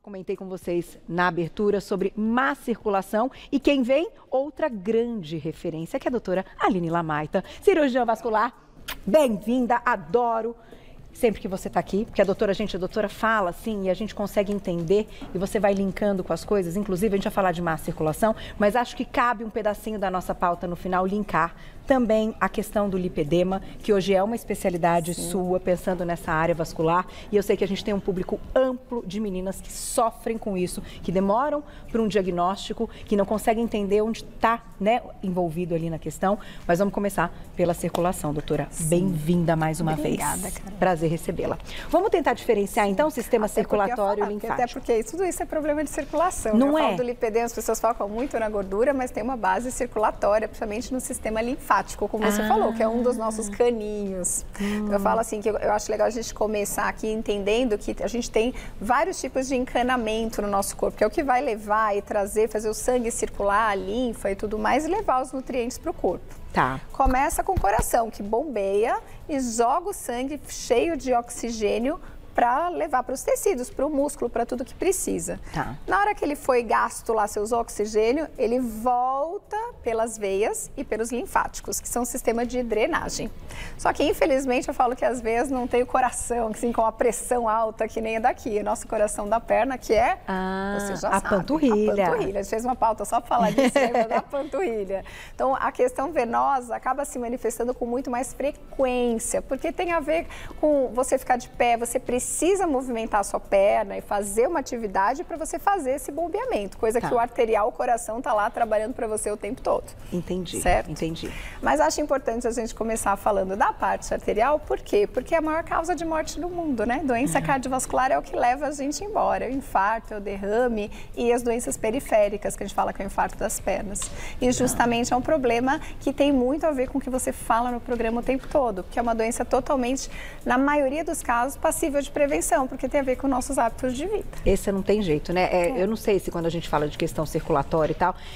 Comentei com vocês na abertura sobre má circulação e quem vem, outra grande referência, que é a doutora Aline Lamaita, cirurgiã vascular. Bem-vinda, adoro sempre que você está aqui, porque a doutora fala assim e a gente consegue entender e você vai linkando com as coisas, inclusive a gente vai falar de má circulação, mas acho que cabe um pedacinho da nossa pauta no final linkar também a questão do lipedema, que hoje é uma especialidade sua, pensando nessa área vascular. E eu sei que a gente tem um público amplo de meninas que sofrem com isso, que demoram para um diagnóstico, que não conseguem entender onde está, né, envolvido ali na questão. Mas vamos começar pela circulação, doutora. Bem-vinda mais uma vez. Obrigada, Carol. Prazer recebê-la. Vamos tentar diferenciar, então, o sistema circulatório e linfático. Até porque tudo isso é problema de circulação. Não eu é? falo do lipedema, as pessoas focam muito na gordura, mas tem uma base circulatória, principalmente no sistema linfático, como você falou, que é um dos nossos caninhos. Eu falo assim, que eu acho legal a gente começar aqui entendendo que a gente tem vários tipos de encanamento no nosso corpo, que é o que vai levar e trazer, fazer o sangue circular, a linfa e tudo mais, e levar os nutrientes para o corpo. Tá. Começa com o coração, que bombeia e joga o sangue cheio de oxigênio para levar para os tecidos, para o músculo, para tudo que precisa. Tá. Na hora que ele foi gasto lá seus oxigênio, ele volta pelas veias e pelos linfáticos, que são um sistema de drenagem. Só que, infelizmente, eu falo que às vezes não tem o coração, assim, com a pressão alta, que nem é daqui. O nosso coração da perna, que é, você já sabe, panturrilha. A panturrilha. A gente fez uma pauta só para falar disso, da panturrilha. Então, a questão venosa acaba se manifestando com muito mais frequência, porque tem a ver com você ficar de pé, você precisa movimentar a sua perna e fazer uma atividade para você fazer esse bombeamento, coisa que o arterial, o coração, está lá trabalhando para você o tempo todo. Entendi, certo? entendi. Mas acho importante a gente começar falando da parte arterial, por quê? Porque é a maior causa de morte do mundo, né? Doença cardiovascular é o que leva a gente embora, o infarto, o derrame e as doenças periféricas, que a gente fala que é o infarto das pernas. E justamente é um problema que tem muito a ver com o que você fala no programa o tempo todo, porque é uma doença totalmente, na maioria dos casos, passível de prevenção, porque tem a ver com nossos hábitos de vida. Esse não tem jeito, né? Eu não sei se quando a gente fala de questão circulatória e tal,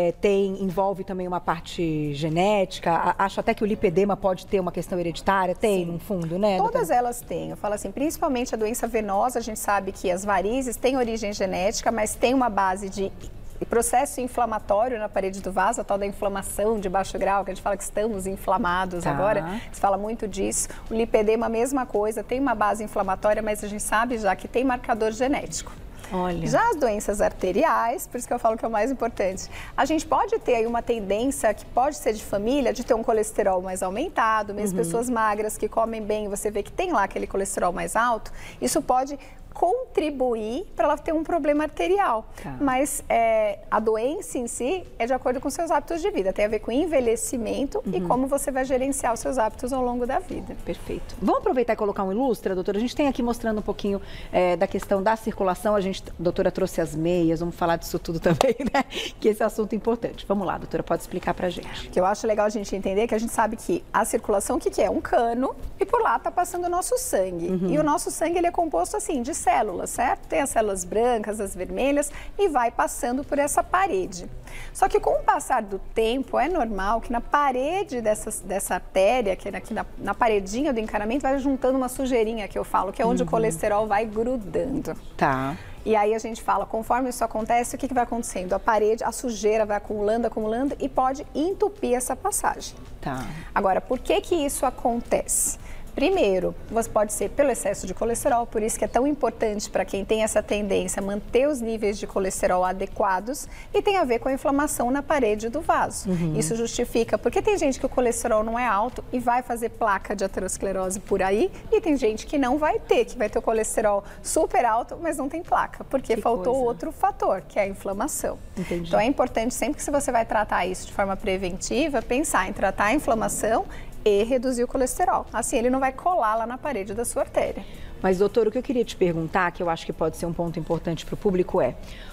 envolve também uma parte genética, acho até que o lipedema pode ter uma questão hereditária, tem no fundo, né? Todas elas têm, eu falo assim, principalmente a doença venosa, a gente sabe que as varizes têm origem genética, mas tem uma base de processo inflamatório na parede do vaso, a tal da inflamação de baixo grau, que a gente fala que estamos inflamados agora, se fala muito disso. O lipedema, a mesma coisa, tem uma base inflamatória, mas a gente sabe já que tem marcador genético. Olha. Já as doenças arteriais, por isso que eu falo que é o mais importante, a gente pode ter aí uma tendência que pode ser de família, de ter um colesterol mais aumentado, mesmo pessoas magras que comem bem, você vê que tem lá aquele colesterol mais alto, isso pode contribuir para ela ter um problema arterial. Mas a doença em si é de acordo com seus hábitos de vida, tem a ver com envelhecimento e como você vai gerenciar os seus hábitos ao longo da vida. Perfeito. Vamos aproveitar e colocar um ilustra, doutora? A gente tem aqui mostrando um pouquinho da questão da circulação, a doutora trouxe as meias, vamos falar disso tudo também, né? Que esse é um assunto importante. Vamos lá, doutora, pode explicar pra gente. O que eu acho legal a gente entender é que a gente sabe que a circulação, o que é? Um cano e por lá tá passando o nosso sangue. E o nosso sangue, ele é composto assim, de células, certo? Tem as células brancas, as vermelhas e vai passando por essa parede. Só que com o passar do tempo, é normal que na parede dessa artéria, que é aqui na paredinha do encanamento, vai juntando uma sujeirinha que eu falo, que é onde o colesterol vai grudando. Tá. E aí a gente fala, conforme isso acontece, o que vai acontecendo? A parede, a sujeira vai acumulando e pode entupir essa passagem. Tá. Agora, por que isso acontece? Primeiro, você pode ser pelo excesso de colesterol, por isso que é tão importante para quem tem essa tendência manter os níveis de colesterol adequados e tem a ver com a inflamação na parede do vaso. Isso justifica, porque tem gente que o colesterol não é alto e vai fazer placa de aterosclerose por aí e tem gente que não vai ter, que vai ter o colesterol super alto, mas não tem placa, porque faltou outro fator, que é a inflamação. Entendi. Então é importante sempre que você vai tratar isso de forma preventiva, pensar em tratar a inflamação e reduzir o colesterol. Assim, ele não vai colar lá na parede da sua artéria. Mas, doutor, o que eu queria te perguntar, que eu acho que pode ser um ponto importante para o público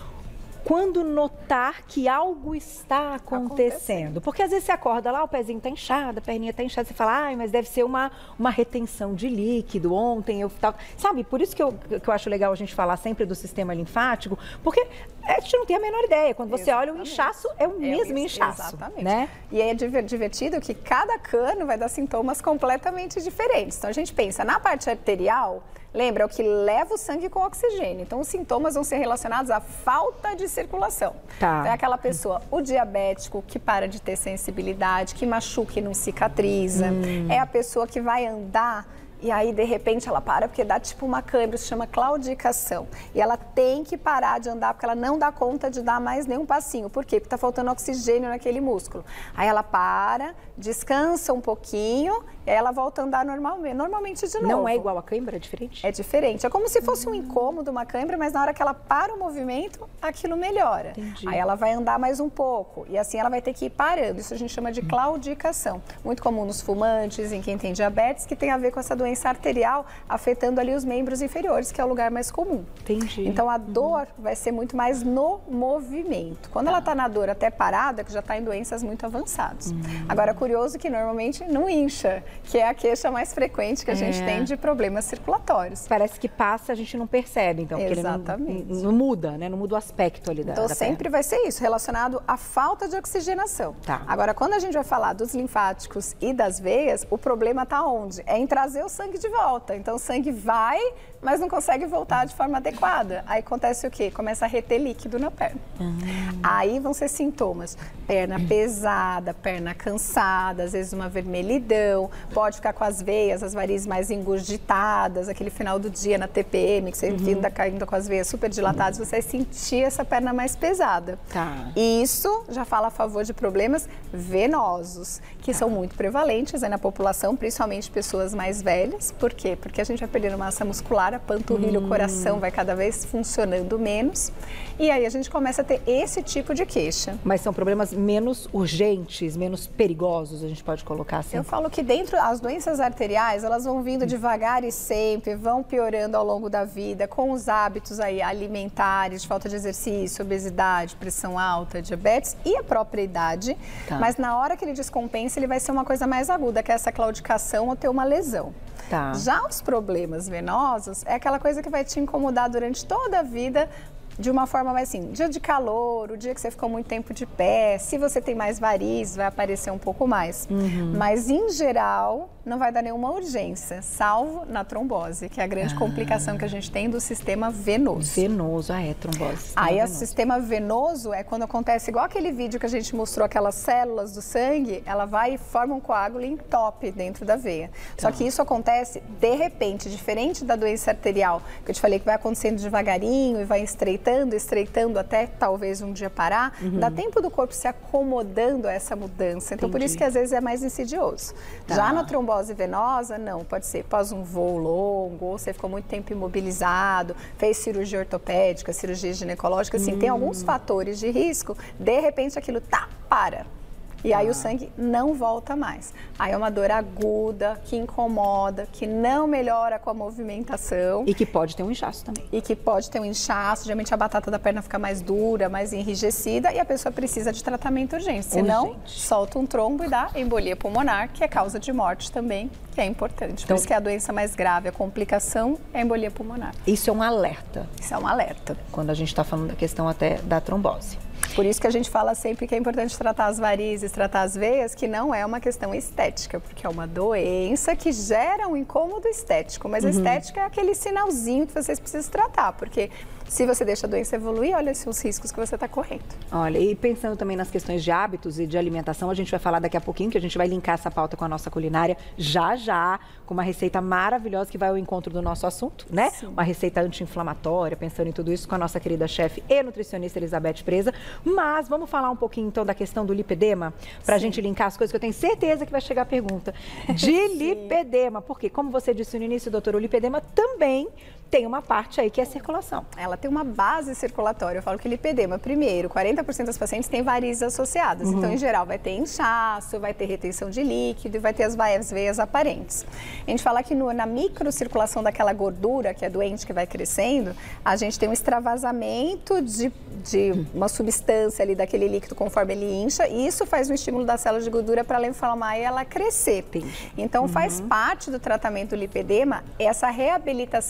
quando notar que algo está acontecendo. Porque às vezes você acorda lá, o pezinho está inchado, a perninha está inchada, você fala, ai, mas deve ser uma retenção de líquido, ontem eu tal. Sabe, por isso que eu acho legal a gente falar sempre do sistema linfático, porque a gente não tem a menor ideia. Quando você olha o inchaço, é o mesmo inchaço. Exatamente. Né? E é divertido que cada cano vai dar sintomas completamente diferentes. Então a gente pensa na parte arterial, lembra, é o que leva o sangue com oxigênio. Então os sintomas vão ser relacionados à falta de circulação. Tá. Então, é aquela pessoa, o diabético, que para de ter sensibilidade, que machuca e não cicatriza. É a pessoa que vai andar e aí, de repente, ela para porque dá tipo uma câimbra, se chama claudicação. E ela tem que parar de andar porque ela não dá conta de dar mais nenhum passinho. Por quê? Porque está faltando oxigênio naquele músculo. Aí ela para, descansa um pouquinho e aí ela volta a andar normalmente de novo. Não é igual a câimbra? É diferente? É diferente. É como se fosse um incômodo, uma câimbra, mas na hora que ela para o movimento, aquilo melhora. Entendi. Aí ela vai andar mais um pouco e assim ela vai ter que ir parando. Isso a gente chama de claudicação. Muito comum nos fumantes, em quem tem diabetes, que tem a ver com essa doença arterial afetando ali os membros inferiores, que é o lugar mais comum. Entendi. Então a dor vai ser muito mais no movimento. Quando ela está na dor até parada, que já está em doenças muito avançadas. Agora, curioso que normalmente não incha, que é a queixa mais frequente que a gente tem de problemas circulatórios. Parece que passa, a gente não percebe, então. Exatamente. Porque ele não muda, né? Não muda o aspecto ali da Então, da sempre perna. vai ser isso, relacionado à falta de oxigenação. Tá. Agora, quando a gente vai falar dos linfáticos e das veias, o problema está onde? É em trazer o sangue de volta. Então, o sangue vai, mas não consegue voltar de forma adequada. Aí acontece o quê? Começa a reter líquido na perna. Aí vão ser sintomas. Perna pesada, perna cansada, às vezes uma vermelhidão, pode ficar com as veias, as varizes mais engurgitadas, aquele final do dia na TPM, que você ainda caindo com as veias super dilatadas, você vai sentir essa perna mais pesada. Tá. E isso já fala a favor de problemas venosos, que são muito prevalentes aí na população, principalmente pessoas mais velhas. Por quê? Porque a gente vai perdendo massa muscular, a panturrilha, o coração vai cada vez funcionando menos. E aí a gente começa a ter esse tipo de queixa. Mas são problemas menos urgentes, menos perigosos, a gente pode colocar assim? Eu falo que dentro, as doenças arteriais, elas vão vindo devagar e sempre, vão piorando ao longo da vida, com os hábitos aí alimentares, de falta de exercício, obesidade, pressão alta, diabetes e a própria idade. Tá. Mas na hora que ele descompensa, ele vai ser uma coisa mais aguda, que é essa claudicação ou ter uma lesão. Tá. Já os problemas venosos é aquela coisa que vai te incomodar durante toda a vida, de uma forma mais assim, dia de calor, o dia que você ficou muito tempo de pé, se você tem mais varizes, vai aparecer um pouco mais. Mas, em geral, não vai dar nenhuma urgência, salvo na trombose, que é a grande complicação que a gente tem do sistema venoso. Venoso, é trombose. Aí, o sistema venoso é quando acontece igual aquele vídeo que a gente mostrou, aquelas células do sangue, ela vai e forma um coágulo e entope dentro da veia. Só que isso acontece de repente, diferente da doença arterial, que eu te falei que vai acontecendo devagarinho e vai estreitando até talvez um dia parar, dá tempo do corpo se acomodando a essa mudança. Então, por isso que às vezes é mais insidioso. Já na trombose venosa, não, pode ser pós um voo longo, ou você ficou muito tempo imobilizado, fez cirurgia ortopédica, cirurgia ginecológica, assim, tem alguns fatores de risco, de repente aquilo para. E aí o sangue não volta mais. Aí é uma dor aguda, que incomoda, que não melhora com a movimentação. E que pode ter um inchaço também. E que pode ter um inchaço, geralmente a batata da perna fica mais dura, mais enrijecida e a pessoa precisa de tratamento urgente. Senão, solta um trombo e dá embolia pulmonar, que é causa de morte também, que é importante. Por isso que é a doença mais grave, a complicação é a embolia pulmonar. Isso é um alerta. Isso é um alerta. Quando a gente está falando da questão até da trombose. Por isso que a gente fala sempre que é importante tratar as varizes, tratar as veias, que não é uma questão estética, porque é uma doença que gera um incômodo estético, mas a estética é aquele sinalzinho que vocês precisam tratar, porque se você deixa a doença evoluir, olha os riscos que você está correndo. Olha, e pensando também nas questões de hábitos e de alimentação, a gente vai falar daqui a pouquinho, que a gente vai linkar essa pauta com a nossa culinária já, com uma receita maravilhosa que vai ao encontro do nosso assunto, né? Sim. Uma receita anti-inflamatória, pensando em tudo isso com a nossa querida chefe e nutricionista Elizabeth Preza. Mas vamos falar um pouquinho então da questão do lipedema, para a gente linkar as coisas, que eu tenho certeza que vai chegar a pergunta de lipedema. Porque, como você disse no início, doutora, o lipedema também tem uma parte aí que é circulação. Ela tem uma base circulatória. Eu falo que lipedema, primeiro, 40% das pacientes têm varizes associadas. Então, em geral, vai ter inchaço, vai ter retenção de líquido e vai ter as veias aparentes. A gente fala que na microcirculação daquela gordura que é doente, que vai crescendo, a gente tem um extravasamento de uma substância ali daquele líquido conforme ele incha, e isso faz um estímulo da célula de gordura para ela inflamar e ela crescer. Então, faz parte do tratamento do lipedema essa reabilitação que a gente fala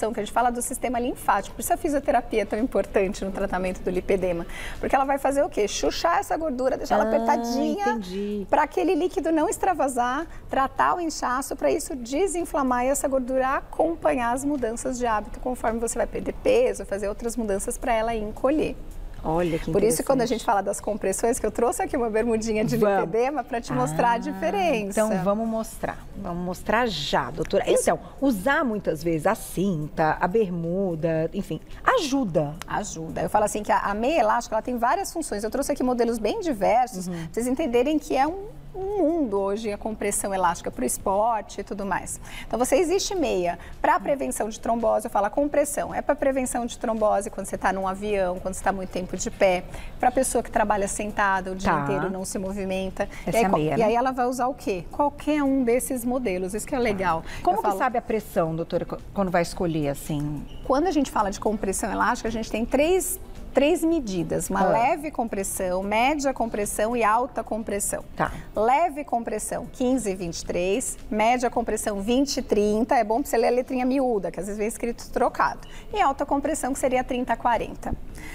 fala do sistema linfático. Por isso a fisioterapia é tão importante no tratamento do lipedema. Porque ela vai fazer o quê? Chuchar essa gordura, deixar ela apertadinha, para aquele líquido não extravasar, tratar o inchaço, para isso desinflamar e essa gordura acompanhar as mudanças de hábito conforme você vai perder peso, fazer outras mudanças para ela encolher. Olha que Por isso, quando a gente fala das compressões, que eu trouxe aqui uma bermudinha de lipedema para te mostrar a diferença. Então, vamos mostrar já, doutora. Então, usar muitas vezes a cinta, a bermuda, enfim, ajuda. Ajuda. Eu falo assim que a meia elástica, ela tem várias funções. Eu trouxe aqui modelos bem diversos, para vocês entenderem que é um mundo hoje a compressão elástica para o esporte e tudo mais. Então, existe meia para prevenção de trombose, eu falo a compressão, é para prevenção de trombose quando você está num avião, quando você está muito tempo de pé, para a pessoa que trabalha sentada o dia inteiro, não se movimenta. Essa é a meia, né? E aí ela vai usar o quê? Qualquer um desses modelos, isso que é legal. Como que sabe a pressão, doutora, quando vai escolher assim? Quando a gente fala de compressão elástica, a gente tem três medidas, uma leve compressão, média compressão e alta compressão. Tá. Leve compressão 15 e 23, média compressão 20 e 30, é bom para você ler a letrinha miúda, que às vezes vem escrito trocado. E alta compressão que seria 30 a 40.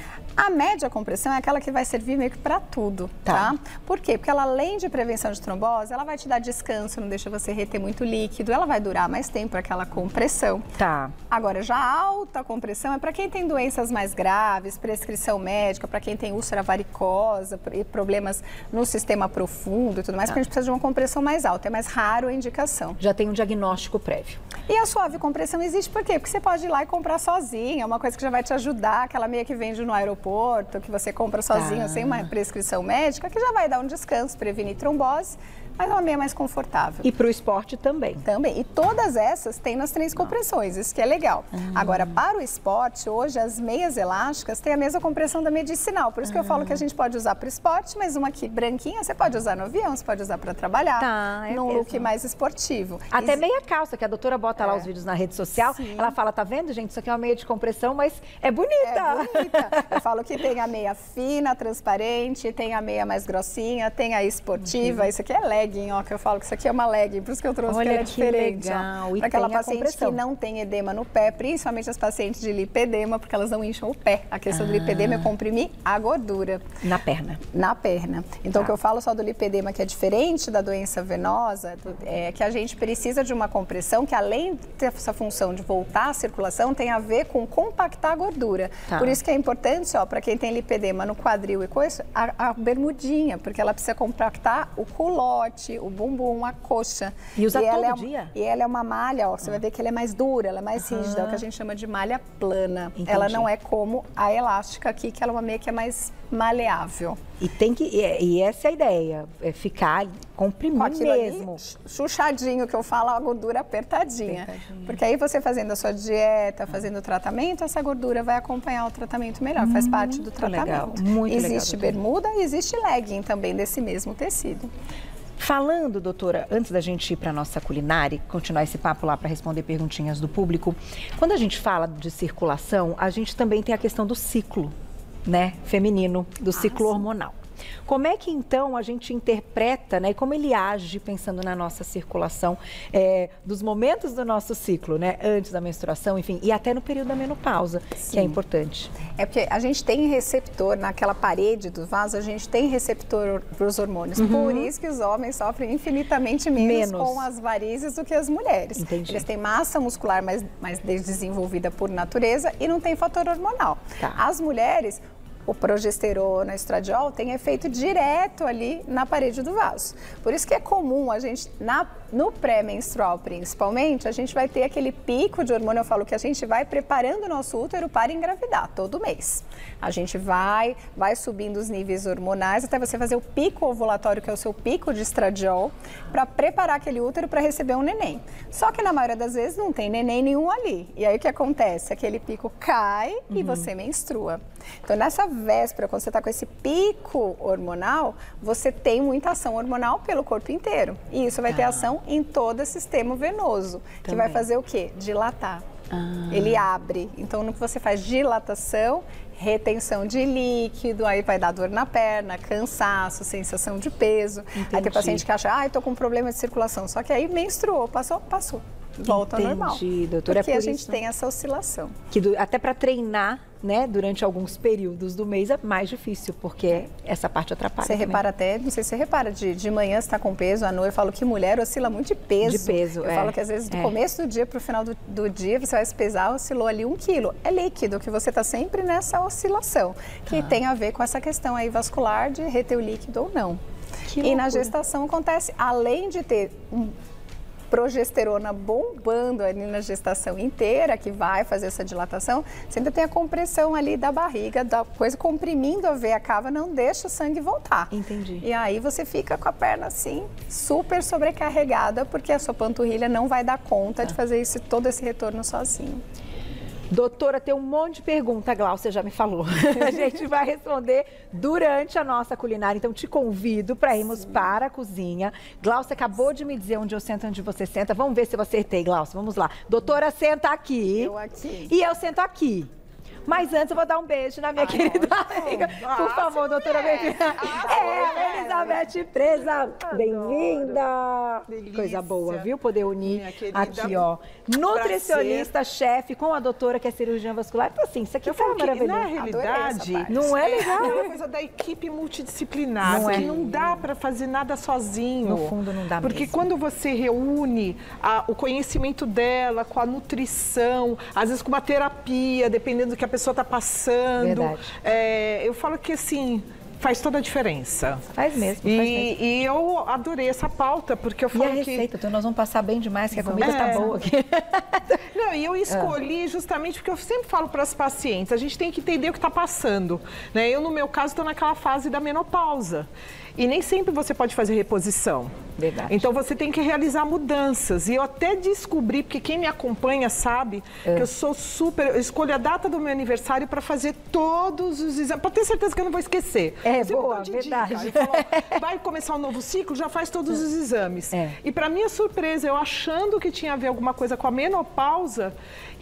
A média compressão é aquela que vai servir meio que para tudo, tá? Por quê? Porque ela, além de prevenção de trombose, ela vai te dar descanso, não deixa você reter muito líquido, ela vai durar mais tempo, aquela compressão. Tá. Agora, já a alta compressão é para quem tem doenças mais graves, prescrição médica, para quem tem úlcera varicosa e problemas no sistema profundo e tudo mais, porque a gente precisa de uma compressão mais alta, é mais raro a indicação. Já tem um diagnóstico prévio. E a suave compressão existe por quê? Porque você pode ir lá e comprar sozinha, é uma coisa que já vai te ajudar, aquela meia que vende no aeroporto, que você compra sozinho, sem uma prescrição médica, que já vai dar um descanso, prevenir trombose, mas é uma meia mais confortável. E para o esporte também? Também. E todas essas tem nas 3 compressões, isso que é legal. Agora, para o esporte, hoje as meias elásticas têm a mesma compressão da medicinal. Por isso que eu falo que a gente pode usar para o esporte, mas uma aqui branquinha você pode usar no avião, você pode usar para trabalhar, num look mais esportivo. Até meia calça, que a doutora bota lá os vídeos na rede social, ela fala, tá vendo, gente, isso aqui é uma meia de compressão, mas é bonita. É bonita. Eu falo que tem a meia fina, transparente, tem a meia mais grossinha, tem a esportiva, isso aqui é legging, ó, que eu falo que isso aqui é uma legging, por isso que eu trouxe que ela é diferente. Para aquela paciente que não tem edema no pé, principalmente as pacientes de lipedema, porque elas não incham o pé. A questão do lipedema é comprimir a gordura. Na perna. Na perna. Então, o que eu falo só do lipedema, que é diferente da doença venosa, é que a gente precisa de uma compressão que, além dessa função de voltar à circulação, tem a ver com compactar a gordura. Por isso que é importante, ó, para quem tem lipedema no quadril e coisa, a bermudinha, porque ela precisa compactar o culote, o bumbum, a coxa. E usa todo dia? E ela é uma malha, ó, você vai ver que ela é mais dura, ela é mais rígida, é o que a gente chama de malha plana. Entendi. Ela não é como a elástica aqui, que ela é uma meia que é mais maleável. E tem que, e essa é a ideia, é ficar comprimir mesmo. Ali, chuchadinho, que eu falo, a gordura apertadinha. Porque aí você fazendo a sua dieta, fazendo o tratamento, essa gordura vai acompanhar o tratamento melhor, faz parte do tratamento. Legal, muito existe legal, bermuda e existe legging também desse mesmo tecido. Falando, doutora, antes da gente ir para a nossa culinária e continuar esse papo lá para responder perguntinhas do público, quando a gente fala de circulação, a gente também tem a questão do ciclo, né, feminino, do ciclo hormonal. Como é que então a gente interpreta, né, e como ele age pensando na nossa circulação dos momentos do nosso ciclo, né, antes da menstruação, enfim, e até no período da menopausa, que é importante. É porque a gente tem receptor naquela parede do vaso, a gente tem receptor para os hormônios. Por isso que os homens sofrem infinitamente menos com as varizes do que as mulheres. Entendi. Eles têm massa muscular mais desenvolvida por natureza e não tem fator hormonal. As mulheres, o progesterona, o estradiol, tem efeito direto ali na parede do vaso. Por isso que é comum a gente, no pré-menstrual principalmente, a gente vai ter aquele pico de hormônio. Eu falo que a gente vai preparando o nosso útero para engravidar todo mês. A gente vai subindo os níveis hormonais até você fazer o pico ovulatório, que é o seu pico de estradiol, para preparar aquele útero para receber um neném. Só que na maioria das vezes não tem neném nenhum ali. E aí o que acontece? Aquele pico cai e você menstrua. Então, nessa véspera, quando você está com esse pico hormonal, você tem muita ação hormonal pelo corpo inteiro. E isso vai ter ação em todo o sistema venoso, que vai fazer o quê? Dilatar. Ele abre. Então, no que você faz dilatação, retenção de líquido, aí vai dar dor na perna, cansaço, sensação de peso. Aí tem paciente que acha, eu tô com problema de circulação. Só que aí menstruou, passou. volta ao normal. Entendi, doutora. Porque é por a gente isso tem essa oscilação. que até para treinar, né, durante alguns períodos do mês é mais difícil, porque essa parte atrapalha. Você também. repara até, não sei se você repara, de manhã você está com peso, à noite eu falo que mulher oscila muito de peso. De peso, Eu falo que às vezes do começo do dia para o final do dia você vai se pesar, oscilou ali 1 quilo. É líquido, que você está sempre nessa oscilação, que tem a ver com essa questão aí vascular de reter o líquido ou não. E na gestação acontece, além de ter progesterona bombando ali na gestação inteira, que vai fazer essa dilatação, você ainda tem a compressão ali da barriga, da coisa comprimindo a veia cava, não deixa o sangue voltar. Entendi. E aí você fica com a perna assim, super sobrecarregada, porque a sua panturrilha não vai dar conta de fazer todo esse retorno sozinho. Doutora, tem um monte de pergunta, Glaucia já me falou. A gente vai responder durante a nossa culinária, então te convido para irmos para a cozinha. Glaucia acabou de me dizer onde eu sento, onde você senta. Vamos ver se eu acertei, Glaucia. Vamos lá. Doutora, senta aqui. Eu aqui. E eu sento aqui. Mas antes eu vou dar um beijo na minha querida amiga. Por favor, doutora, bem-vinda. Elizabeth Presa, bem-vinda. Coisa boa, viu? Poder unir aqui, ó. Nutricionista, chefe, com a doutora que é cirurgiã vascular. Então, assim, isso aqui tá maravilhoso. Na realidade, não é legal? É uma coisa da equipe multidisciplinar, Não é. que não dá para fazer nada sozinho. No fundo, não dá Porque mesmo. quando você reúne o conhecimento dela com a nutrição, às vezes com uma terapia, dependendo do que a pessoa está passando. Verdade. Eu falo que, assim, faz toda a diferença. Faz mesmo, E eu adorei essa pauta, porque eu E falo a receita? Então nós vamos passar bem demais, que a comida tá boa aqui. Não, e eu escolhi justamente porque eu sempre falo para as pacientes, a gente tem que entender o que está passando. Né? Eu, no meu caso, estou naquela fase da menopausa. E nem sempre você pode fazer reposição. Verdade. Então você tem que realizar mudanças. E eu até descobri, porque quem me acompanha sabe, que eu sou eu escolho a data do meu aniversário para fazer todos os exames, para ter certeza que eu não vou esquecer. É, Sempre boa, dou de verdade. dica. Eu falo, vai começar um novo ciclo, já faz todos os exames. E para minha surpresa, eu achando que tinha a ver alguma coisa com a menopausa,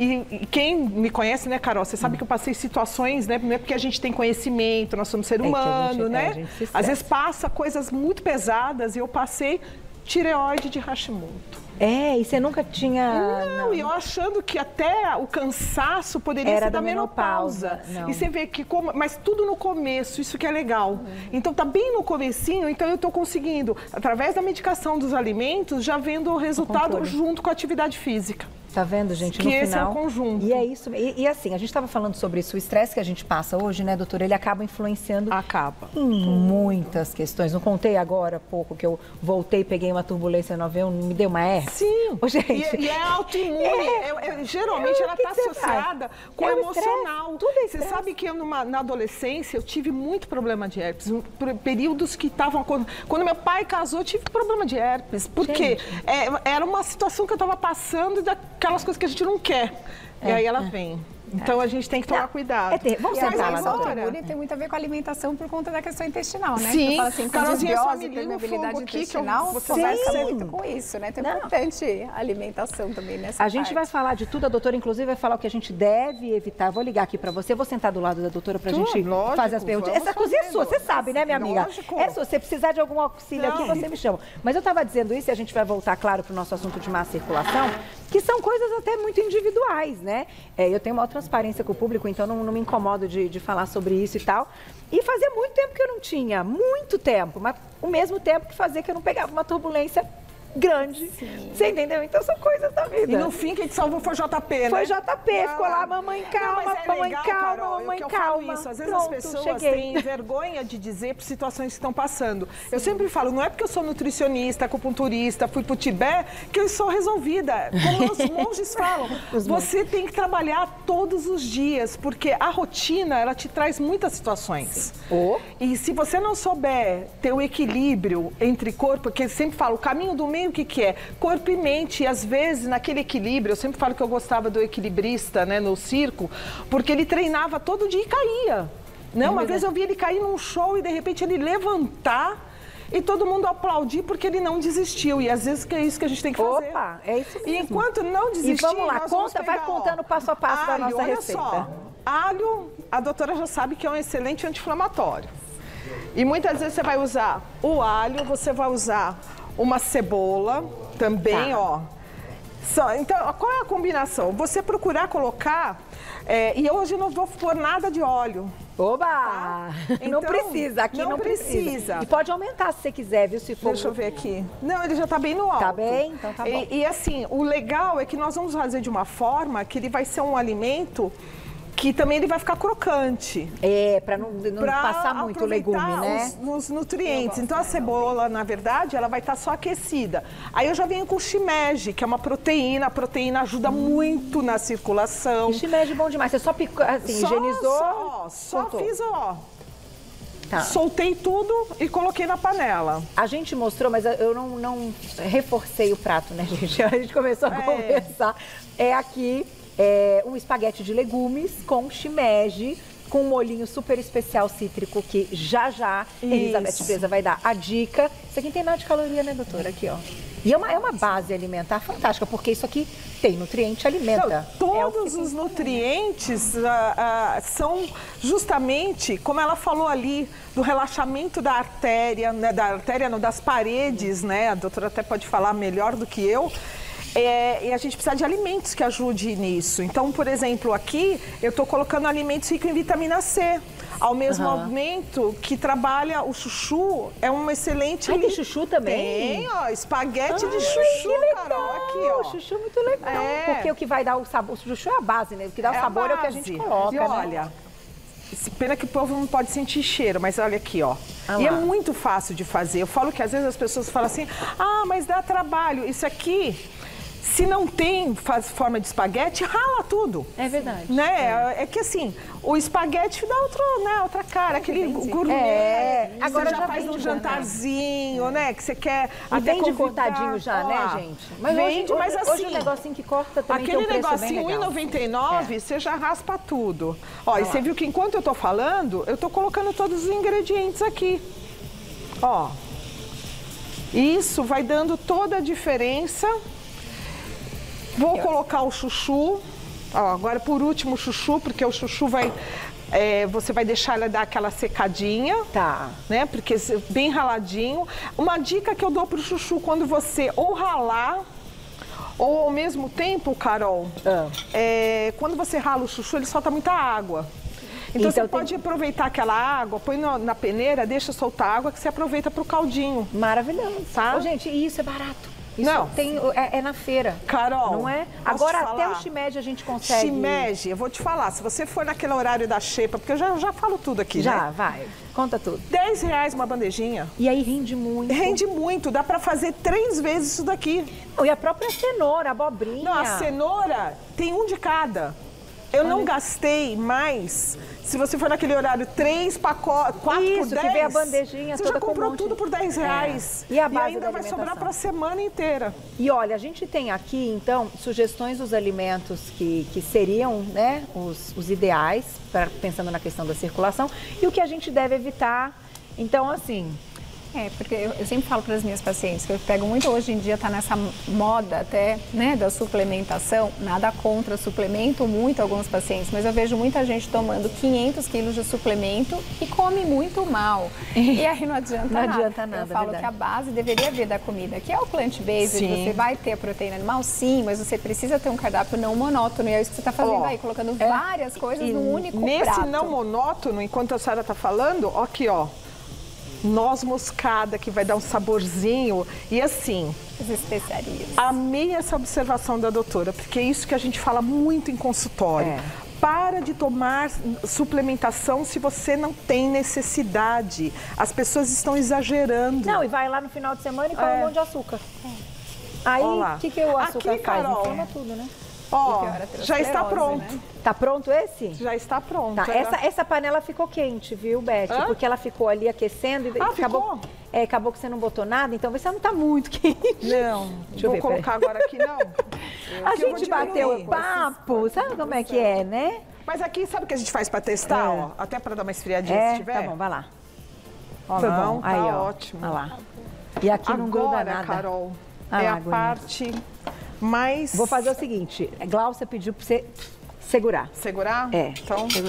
e quem me conhece, né, Carol, você sabe que eu passei situações, né, não é porque a gente tem conhecimento, nós somos ser humano, né? Às vezes passa coisas muito pesadas e eu passei tireoide de Hashimoto. E você nunca tinha... Não, e eu achando que até o cansaço poderia Era ser da da menopausa. menopausa. E você vê que, mas tudo no começo, isso que é legal. Então tá bem no comecinho, então eu tô conseguindo, através da medicação dos alimentos, já vendo o resultado junto com a atividade física. Tá vendo, gente? Que no esse final, é o conjunto. E é isso. E assim, a gente estava falando sobre isso, o estresse que a gente passa hoje, né, doutora? Ele acaba influenciando em muitas questões. Não contei agora há pouco que eu voltei, peguei uma turbulência no avião, me deu uma herpes. Sim. Ô, gente. E é autoimune. Geralmente ela está associada com o emocional. Tudo é Você sabe que eu, na adolescência, eu tive muito problema de herpes. Períodos que estavam... Quando meu pai casou, eu tive problema de herpes. Porque era uma situação que eu estava passando daquelas coisas que a gente não quer. E aí ela vem. Então a gente tem que tomar cuidado. Vamos sentar lá, doutora. Autoimune tem muito a ver com a alimentação por conta da questão intestinal, né? Sim, fala assim, com Carolzinha, só desbiose, me liga o permeabilidade fogo aqui intestinal, que eu conversa muito com isso, né? Então é importante a alimentação também nessa A gente vai falar de tudo, a doutora inclusive vai falar o que a gente deve evitar. Vou ligar aqui pra você, vou sentar do lado da doutora pra gente fazer as perguntas. Essa cozinha é sua, você sabe, né, minha amiga? É sua, se precisar de algum auxílio aqui, você me chama. Mas eu tava dizendo isso e a gente vai voltar, claro, pro nosso assunto de má circulação, que são coisas até muito individuais, né? Eu tenho maior transparência com o público, então não me incomodo de falar sobre isso e tal. E fazia muito tempo que eu não tinha, muito tempo, mas o mesmo tempo que fazia que eu não pegava uma turbulência grande. Você entendeu? Então são coisas da vida. E no fim, quem te salvou foi JP, né? Foi JP, ficou lá, mamãe calma, mamãe calma, mamãe calma. Às vezes as pessoas têm vergonha de dizer por situações que estão passando. Eu sempre falo, não é porque eu sou nutricionista, acupunturista, fui pro Tibete, que eu sou resolvida. Como os monges falam, você tem que trabalhar todos os dias, porque a rotina, ela te traz muitas situações. E se você não souber ter o equilíbrio entre corpo, porque eu sempre falo, o caminho do meio, o que é? Corpo e mente. E às vezes, naquele equilíbrio, eu sempre falo que eu gostava do equilibrista, né, no circo, porque ele treinava todo dia e caía. Né? Uma vez eu vi ele cair num show e de repente ele levantar e todo mundo aplaudir porque ele não desistiu. E às vezes que é isso que a gente tem que fazer. Opa, é isso mesmo. E enquanto não desistir, e vamos lá, vai contando passo a passo da nossa olha receita. Só, alho, a doutora já sabe que é um excelente anti-inflamatório. E muitas vezes você vai usar o alho, você vai usar uma cebola também, ó. Então, qual é a combinação? Você procurar colocar, e hoje eu não vou pôr nada de óleo. Oba! Tá? Então, não precisa, aqui não precisa. E pode aumentar se você quiser, viu? Se for. Deixa eu ver aqui. Não, ele já tá bem no alto. Tá bem? Então tá bom. E assim, o legal é que nós vamos fazer de uma forma que ele vai ser um alimento que também ele vai ficar crocante. Para não passar muito o legume, né? Os nutrientes. Então a cebola, na verdade, ela vai estar só aquecida. Aí eu já venho com o shimeji, que é uma proteína. A proteína ajuda muito na circulação. E shimeji é bom demais. Você só picou, assim, higienizou? Só fiz, ó. Tá. Soltei tudo e coloquei na panela. A gente mostrou, mas eu não reforcei o prato, né, gente? A gente começou a conversar. É aqui... um espaguete de legumes com shimeji, com um molhinho super especial cítrico que já Elizabeth Presa vai dar a dica. Isso aqui não tem nada de caloria, né, doutora? Aqui, ó. E é uma base alimentar fantástica, porque isso aqui tem nutriente, alimenta. Então, todos os nutrientes são justamente, como ela falou ali, do relaxamento da artéria, né, das paredes, né? A doutora até pode falar melhor do que eu. E a gente precisa de alimentos que ajudem nisso. Então, por exemplo, aqui eu estou colocando alimentos ricos em vitamina C. Ao mesmo momento que trabalha o chuchu, é um excelente... Tem chuchu também? Tem, ó, espaguete de chuchu, Carol, aqui, ó. Chuchu muito legal. Porque o que vai dar o sabor, o chuchu é a base, né? O que dá o sabor é o que a gente coloca, e olha, né? Pena que o povo não pode sentir cheiro, mas olha aqui, ó. E é muito fácil de fazer. Eu falo que às vezes as pessoas falam assim, mas dá trabalho. Isso aqui... Se não tem forma de espaguete, rala tudo. É verdade. Né? É que assim, o espaguete dá outra cara, aquele gourmet. Agora você já faz um jantarzinho, né? Que você quer e até vende cortadinho já, né, gente? Mas vende, mas assim... Hoje o negocinho que corta também tem um preço bem legal. Aquele negocinho R$1,99, você já raspa tudo. Ó, e você viu que enquanto eu tô falando, eu tô colocando todos os ingredientes aqui. Ó. Isso vai dando toda a diferença. Vou colocar o chuchu, ó, agora por último o chuchu, porque o chuchu vai, você vai deixar ele dar aquela secadinha, né, porque bem raladinho. Uma dica que eu dou pro chuchu, quando você ou ralar, ou ao mesmo tempo, Carol, quando você rala o chuchu, ele solta muita água. Então você pode aproveitar aquela água, põe na peneira, deixa soltar água, que você aproveita pro caldinho. Maravilhoso. Tá? Gente, e isso é barato. Isso não. É na feira. Carol, não é? Agora até o shimeji a gente consegue. Shimeji, eu vou te falar, se você for naquele horário da xepa, porque eu já falo tudo aqui, né? Vai. Conta tudo. R$10 uma bandejinha. E aí rende muito. Rende muito, dá pra fazer 3 vezes isso daqui. Não, e a própria cenoura, a abobrinha. Não, a cenoura tem um de cada. Eu não gastei mais. Se você for naquele horário, 3 pacotes, 4 por 10. Isso, que vem a bandejinha você toda já comprou com um tudo por R$10. E a base ainda vai sobrar para a semana inteira. E olha, a gente tem aqui, então, sugestões dos alimentos que seriam, né, os ideais, pensando na questão da circulação, e o que a gente deve evitar. Então, assim... porque eu sempre falo para as minhas pacientes que eu pego muito, hoje em dia está nessa moda até, né, da suplementação, nada contra suplemento, muito alguns pacientes, mas eu vejo muita gente tomando 500 quilos de suplemento e come muito mal. E aí não adianta nada. Não adianta nada, eu falo que a base deveria vir da comida, que é o plant-based, você vai ter a proteína animal, sim, mas você precisa ter um cardápio não monótono, e é isso que você está fazendo aí, colocando várias coisas num único prato. Nesse não monótono, enquanto a senhora está falando, aqui, ó. Noz moscada, que vai dar um saborzinho. E assim, as especiarias. Amei essa observação da doutora, porque é isso que a gente fala muito em consultório. Para de tomar suplementação se você não tem necessidade. As pessoas estão exagerando. Não, e vai lá no final de semana e come um monte de açúcar. Aí, o que o açúcar faz? Carol, inflama tudo, né? Ó, já está pronto. Né? Tá pronto esse? Já está pronto. Tá. Essa panela ficou quente, viu, Beth? Porque ela ficou ali aquecendo e acabou, acabou que você não botou nada, então você não tá muito quente. Não, vou colocar agora aqui, não. A gente bateu o papo, sabe como é que é, né? Mas aqui, sabe o que a gente faz para testar? Ó, até para dar uma esfriadinha, se tiver? Tá bom, vai lá. Ó, foi não, bom. Aí, tá ó. ótimo. Olha lá. E aqui não gruda nada. Carol, é a parte... Mas... Vou fazer o seguinte, Glaucia pediu para você segurar. Segurar? É, então... segurar.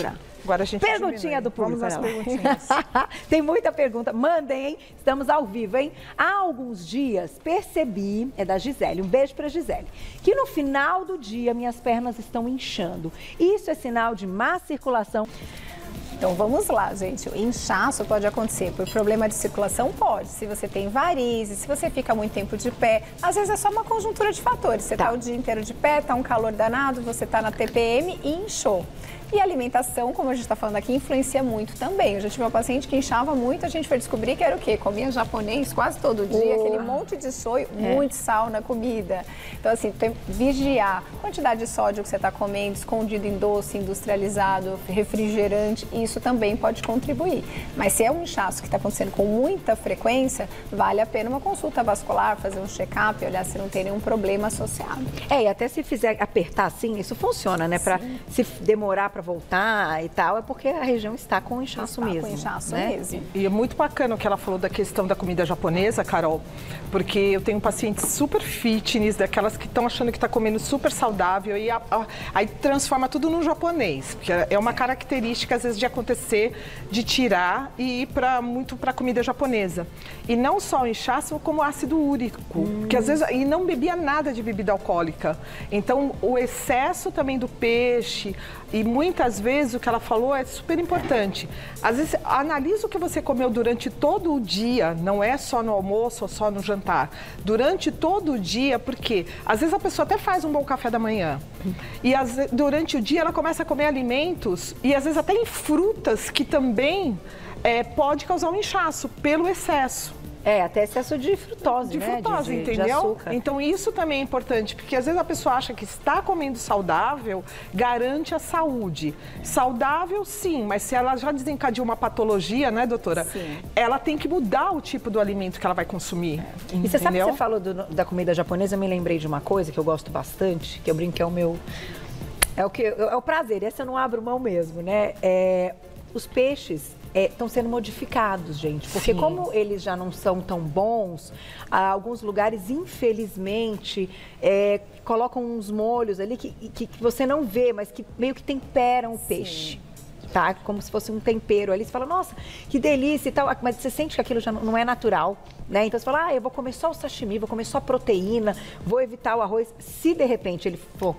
Agora a gente Perguntinha diminui. do público. Vamos às perguntinhas. Tem muita pergunta. Mandem, hein? Estamos ao vivo, hein? Há alguns dias percebi, é da Gisele, um beijo pra Gisele, que no final do dia minhas pernas estão inchando. Isso é sinal de má circulação? Então vamos lá, gente. O inchaço pode acontecer por problema de circulação? Pode. Se você tem varizes, se você fica muito tempo de pé, às vezes é só uma conjuntura de fatores. Você tá o dia inteiro de pé, tá um calor danado, você tá na TPM e inchou. E a alimentação, como a gente está falando aqui, influencia muito também. Eu já tive uma paciente que inchava muito, a gente foi descobrir que era o quê? Comia japonês quase todo dia, aquele monte de shoyu, muito sal na comida. Então, assim, tem que vigiar a quantidade de sódio que você está comendo, escondido em doce, industrializado, refrigerante, isso também pode contribuir. Mas se é um inchaço que está acontecendo com muita frequência, vale a pena uma consulta vascular, fazer um check-up, olhar se não tem nenhum problema associado. E até se fizer apertar assim, isso funciona, né? Para se demorar para voltar e tal, é porque a região está com inchaço mesmo. Com inchaço né? mesmo. E é muito bacana o que ela falou da questão da comida japonesa, Carol, porque eu tenho pacientes super fitness, daquelas que estão achando que está comendo super saudável e aí transforma tudo no japonês, porque é uma característica às vezes de acontecer, de tirar e ir muito para comida japonesa. E não só o inchaço, como ácido úrico, que às vezes e não bebia nada de bebida alcoólica. Então o excesso também do peixe e muitas vezes o que ela falou é super importante. Às vezes, analisa o que você comeu durante todo o dia, não é só no almoço ou só no jantar. Durante todo o dia, porque às vezes a pessoa até faz um bom café da manhã. E durante o dia ela começa a comer alimentos e às vezes até em frutas que também pode causar um inchaço pelo excesso. Até excesso de frutose, né? Frutose, entendeu? De açúcar. Então isso também é importante, porque às vezes a pessoa acha que está comendo saudável, garante a saúde. Saudável, sim, mas se ela já desencadeou uma patologia, né, doutora? Sim. Ela tem que mudar o tipo do alimento que ela vai consumir. E você sabe que você falou da comida japonesa, eu me lembrei de uma coisa que eu gosto bastante, que eu brinco que é o meu... É o prazer, esse eu não abro mão mesmo, né? Os peixes... estão sendo modificados, gente, porque como eles já não são tão bons, alguns lugares, infelizmente, colocam uns molhos ali que você não vê, mas que meio que temperam o peixe. Tá? Como se fosse um tempero ali, você fala, nossa, que delícia e tal, mas você sente que aquilo já não é natural, né? Então você fala, eu vou comer só o sashimi, vou comer só proteína, vou evitar o arroz. Se de repente ele for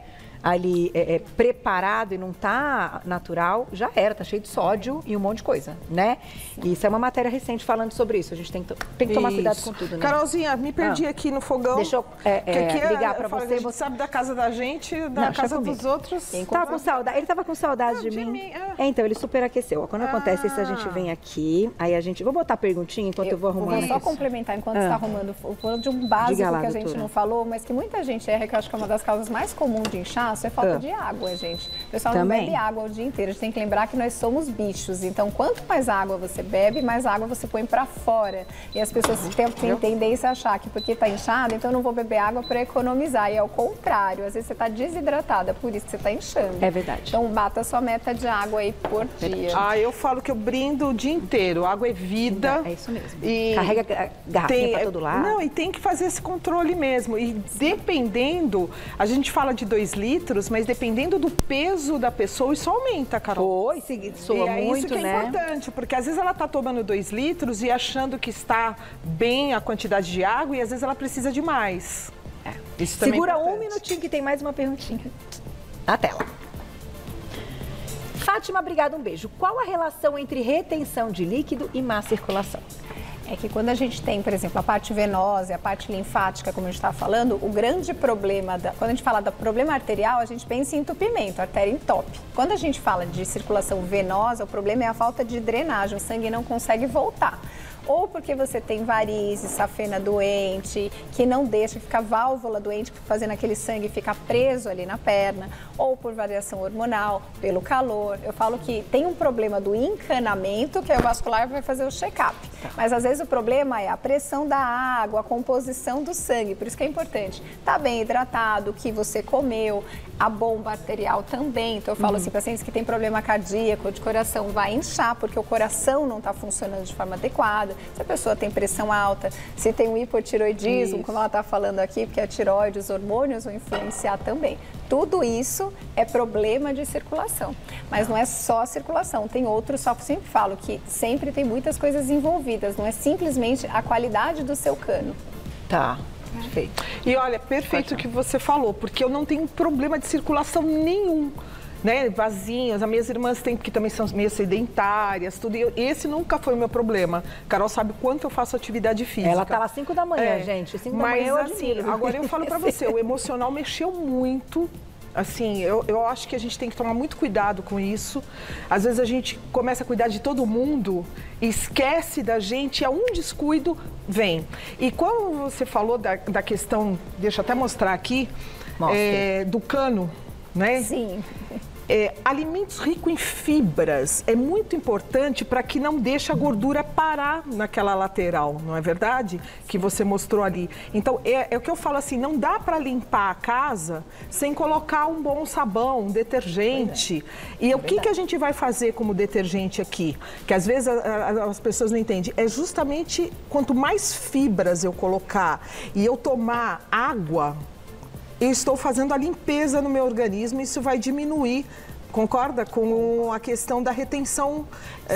ali preparado e não tá natural, já era, tá cheio de sódio e um monte de coisa, né? E isso é uma matéria recente falando sobre isso, a gente tem que tomar cuidado com tudo, né? Carolzinha, me perdi aqui no fogão. Deixa eu ligar pra você. A gente sabe da casa da gente, da casa dos outros. Tá com saudade, ele tava com saudade de mim. Então, ele superaqueceu. Quando acontece isso, a gente vem aqui, aí a gente... Vou botar a perguntinha enquanto eu vou arrumando. Vou só complementar enquanto está arrumando. Falando de um básico que a gente não falou, mas que muita gente erra, que eu acho que é uma das causas mais comuns de inchaço, é falta de água, gente. O pessoal não bebe água o dia inteiro. A gente tem que lembrar que nós somos bichos. Então, quanto mais água você bebe, mais água você põe pra fora. E as pessoas têm tendência a achar que porque tá inchada, então eu não vou beber água para economizar. E é o contrário. Às vezes você tá desidratada, por isso que você tá inchando. É verdade. Então, bata a sua meta de água aí por dia. Eu falo que eu brindo o dia inteiro. Água é vida. É isso mesmo. E carrega a garrafinha pra todo lado. Não, e tem que fazer esse controle mesmo. E dependendo, a gente fala de 2 litros, mas dependendo do peso da pessoa, isso aumenta, Carol. Soa muito, isso que né? É importante, porque às vezes ela tá tomando 2 litros e achando que está bem a quantidade de água e às vezes ela precisa de mais. Isso também Segura é importante. um minutinho que tem mais uma perguntinha na tela. Fátima, obrigada, um beijo. Qual a relação entre retenção de líquido e má circulação? É que quando a gente tem, por exemplo, a parte venosa e a parte linfática, como a gente estava falando, o grande problema, quando a gente fala do problema arterial, a gente pensa em entupimento, a artéria entope. Quando a gente fala de circulação venosa, o problema é a falta de drenagem, o sangue não consegue voltar. Ou porque você tem varizes, safena doente, que não deixa, fica válvula doente, fazendo aquele sangue ficar preso ali na perna, ou por variação hormonal, pelo calor. Eu falo que tem um problema do encanamento, que aí o vascular vai fazer o check-up. Mas às vezes o problema é a pressão da água, a composição do sangue, por isso que é importante. Tá bem hidratado, o que você comeu, a bomba arterial também. Então eu falo assim, pacientes que têm problema cardíaco, de coração, vai inchar, porque o coração não está funcionando de forma adequada. Se a pessoa tem pressão alta, se tem um hipotiroidismo, como ela está falando aqui, porque a tireoide, os hormônios vão influenciar também. Tudo isso é problema de circulação, mas não é só a circulação, tem outros, só que eu sempre falo que sempre tem muitas coisas envolvidas, não é simplesmente a qualidade do seu cano. Tá, perfeito. E olha, perfeito o que você falou, porque eu não tenho problema de circulação nenhum. Né, vasinhas, as minhas irmãs têm, que também são meio sedentárias, tudo. Esse nunca foi o meu problema. Carol sabe quanto eu faço atividade física. Ela tá lá às 5 da manhã, gente. 5 da manhã eu admiro. Assim, agora eu falo pra você, o emocional mexeu muito. Assim, eu acho que a gente tem que tomar muito cuidado com isso. Às vezes a gente começa a cuidar de todo mundo, esquece da gente, e a um descuido vem. E quando você falou da questão, deixa eu até mostrar aqui, do cano, né? Sim. Alimentos ricos em fibras é muito importante para que não deixe a gordura parar naquela lateral, não é verdade? Que você mostrou ali. Então, é o que eu falo assim, não dá para limpar a casa sem colocar um bom sabão, um detergente. E o que a gente vai fazer como detergente aqui? Que às vezes as pessoas não entendem. É justamente quanto mais fibras eu colocar e eu tomar água, eu estou fazendo a limpeza no meu organismo, isso vai diminuir, concorda? Com a questão da retenção.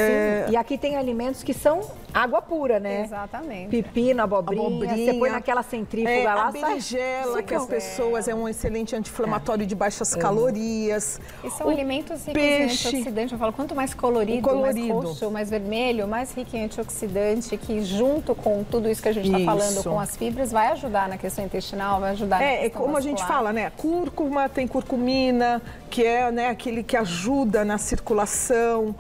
E aqui tem alimentos que são água pura, né? Exatamente. Pepino, abobrinha, você põe naquela centrífuga lá, a berinjela, que as pessoas, é um excelente anti-inflamatório de baixas calorias. E são alimentos ricos em antioxidante. Eu falo, quanto mais colorido, mais roxo, mais vermelho, mais rico em antioxidante, que junto com tudo isso que a gente está falando, com as fibras, vai ajudar na questão intestinal, vai ajudar na questão como vascular. a gente fala, né? Cúrcuma, tem curcumina, que é, né, aquele que ajuda na circulação.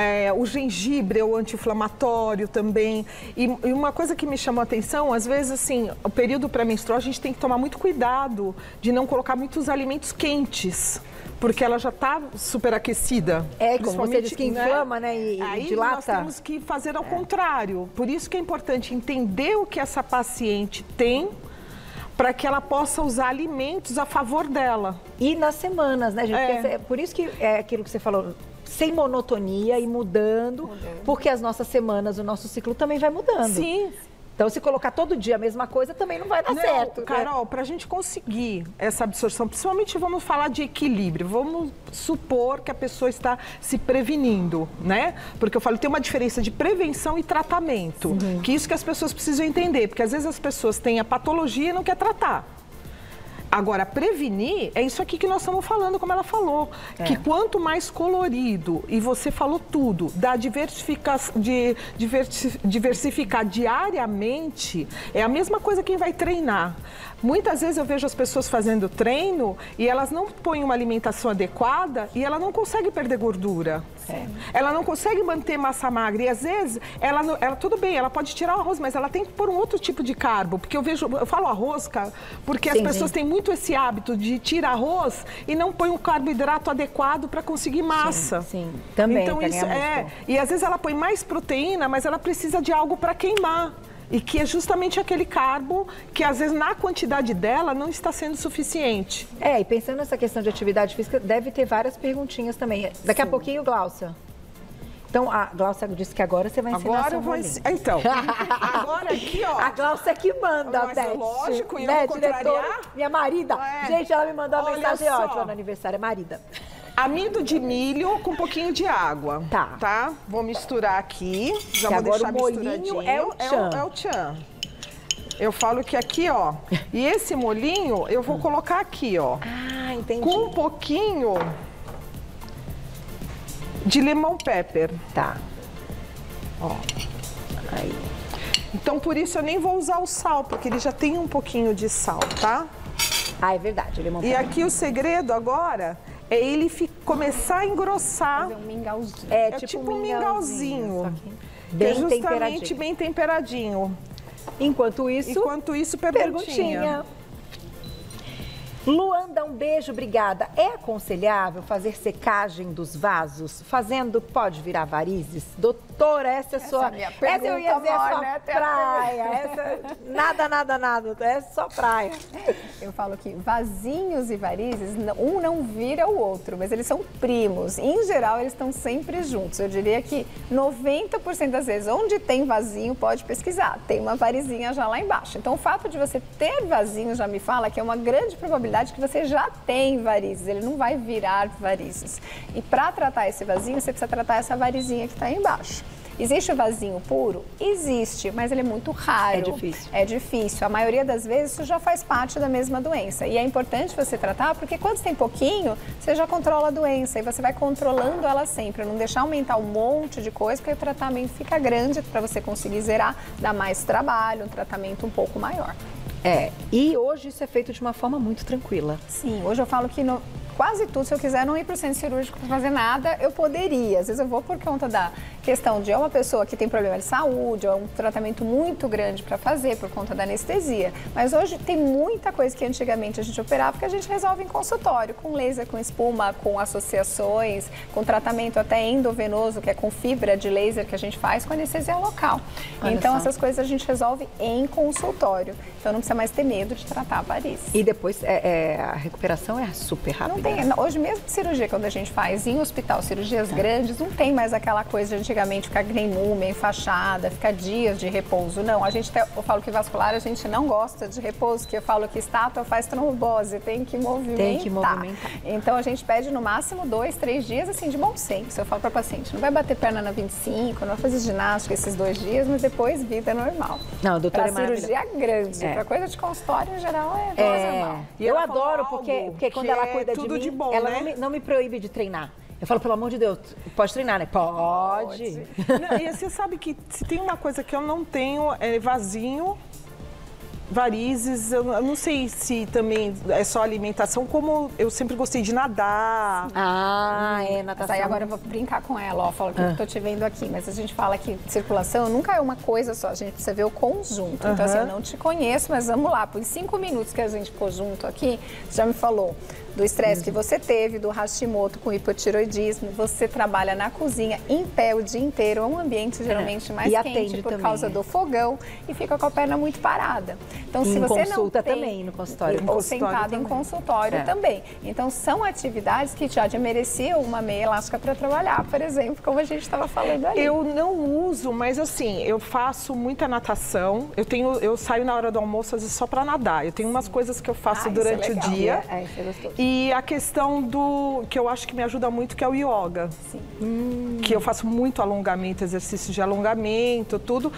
O gengibre é o anti-inflamatório também. E uma coisa que me chamou a atenção, às vezes, assim, o período pré-menstrual, a gente tem que tomar muito cuidado de não colocar muitos alimentos quentes, porque ela já está superaquecida. Como você diz que inflama, né? E aí dilata. Nós temos que fazer ao contrário. Por isso que é importante entender o que essa paciente tem, para que ela possa usar alimentos a favor dela. E nas semanas, né, gente? Por isso que é aquilo que você falou, sem monotonia e mudando, porque as nossas semanas, o nosso ciclo também vai mudando. Sim. Então, se colocar todo dia a mesma coisa, também não vai dar certo. Carol, para a gente conseguir essa absorção, principalmente vamos falar de equilíbrio, vamos supor que a pessoa está se prevenindo, né? Porque eu falo, tem uma diferença de prevenção e tratamento, que isso que as pessoas precisam entender, porque às vezes as pessoas têm a patologia e não quer tratar. Agora, prevenir é isso aqui que nós estamos falando, como ela falou. Que quanto mais colorido, e você falou tudo, da diversificar diariamente, é a mesma coisa quem vai treinar. Muitas vezes eu vejo as pessoas fazendo treino e elas não põem uma alimentação adequada e ela não consegue perder gordura. Ela não consegue manter massa magra. E às vezes, ela tudo bem, ela pode tirar o arroz, mas ela tem que pôr um outro tipo de carbo. Porque eu falo arroz, cara, porque as pessoas têm muito esse hábito de tirar arroz e não põe um carboidrato adequado para conseguir massa. Sim, também. Então isso e às vezes ela põe mais proteína, mas ela precisa de algo para queimar. E que é justamente aquele carbo que, às vezes, na quantidade dela, não está sendo suficiente. E pensando nessa questão de atividade física, deve ter várias perguntinhas também. Daqui a pouquinho, Gláucia. Então, a Gláucia disse que agora você vai ensinar agora eu vou ensinar. Então, agora aqui, ó. A Gláucia que manda, Beth. Lógico, e eu vou contrariar. Minha marida. Gente, ela me mandou uma mensagem ótima no aniversário. É marida. Amido de milho com um pouquinho de água. Tá? Vou misturar aqui. Já vou deixar misturadinho. É o tchan. É o tchan. Eu falo que aqui, ó. E esse molinho eu vou colocar aqui, ó. Ah, entendi. Com um pouquinho de lemon pepper. Tá. Ó. Aí. Então, por isso eu nem vou usar o sal, porque ele já tem um pouquinho de sal, tá? Ah, é verdade. O lemon pepper. E aqui o segredo agora é ele começar a engrossar. Fazer um mingauzinho. É tipo um mingauzinho. Bem justamente temperadinho. bem temperadinho. Enquanto isso, perguntinha. Luanda, um beijo, obrigada. É aconselhável fazer secagem dos vasos? Fazendo pode virar varizes? Doutora, essa é sua... Essa eu ia dizer, é só praia. Nada. É só praia. Eu falo que vasinhos e varizes, um não vira o outro, mas eles são primos. Em geral, eles estão sempre juntos. Eu diria que 90% das vezes, onde tem vasinho, pode pesquisar. Tem uma varizinha já lá embaixo. Então, o fato de você ter vasinho já me fala que é uma grande probabilidade possibilidade que você já tem varizes, ele não vai virar varizes. E para tratar esse vasinho, você precisa tratar essa varizinha que está embaixo. Existe o vasinho puro? Existe, mas ele é muito raro. É difícil. É difícil. A maioria das vezes isso já faz parte da mesma doença. E é importante você tratar, porque quando você tem pouquinho, você já controla a doença e você vai controlando ela sempre. Não deixar aumentar um monte de coisa, porque o tratamento fica grande para você conseguir zerar, dá mais trabalho, um tratamento um pouco maior. E hoje isso é feito de uma forma muito tranquila. Sim, hoje eu falo que quase tudo, se eu quiser não ir para o centro cirúrgico para fazer nada, eu poderia. Às vezes eu vou por conta da questão de uma pessoa que tem problema de saúde, ou um tratamento muito grande para fazer por conta da anestesia. Mas hoje tem muita coisa que antigamente a gente operava que a gente resolve em consultório, com laser, com espuma, com associações, com tratamento até endovenoso, que é com fibra de laser que a gente faz com anestesia local. Então essas coisas a gente resolve em consultório. Então não precisa mais ter medo de tratar a varizes. E depois a recuperação é super rápida. Não tem, hoje mesmo cirurgia, quando a gente faz em hospital, cirurgias grandes, não tem mais aquela coisa de antigamente ficar que nem múmia, enfaixada, ficar dias de repouso. Não, eu falo que vascular a gente não gosta de repouso, que eu falo que estátua faz trombose, tem que movimentar. Tem que movimentar. Então a gente pede no máximo 2, 3 dias, assim, de bom senso. Eu falo para paciente, não vai bater perna na 25, não vai fazer ginástica esses 2 dias, mas depois vida normal. Não, doutora, pra cirurgia grande, pra coisa de consultório em geral normal. E eu adoro, porque quando ela cuida de mim, bom, ela né? não me proíbe de treinar. Eu falo, pelo amor de Deus, pode treinar, né? Pode. Não, e você sabe que se tem uma coisa que eu não tenho, é vasinho, varizes, eu não sei se também é só alimentação, como eu sempre gostei de nadar. Natação. Mas aí agora eu vou brincar com ela, ó, falo que eu tô te vendo aqui, mas a gente fala que circulação nunca é uma coisa só, a gente precisa ver o conjunto. Então assim, eu não te conheço, mas vamos lá, por 5 minutos que a gente ficou junto aqui, você já me falou do estresse que você teve, do Hashimoto com hipotiroidismo, você trabalha na cozinha em pé o dia inteiro, é um ambiente geralmente mais quente por causa do fogão e fica com a perna muito parada. Então, se você consulta não tem, também, no consultório. Ou sentado em consultório também. Então, são atividades que já mereciam uma meia elástica para trabalhar, por exemplo, como a gente estava falando ali. Eu não uso, mas assim, eu faço muita natação. Eu saio na hora do almoço, às vezes, só para nadar. Eu tenho umas coisas que eu faço durante o dia. Isso é gostoso. E a questão que eu acho que me ajuda muito, que é o yoga. Sim. Que eu faço muito alongamento, exercício de alongamento, tudo.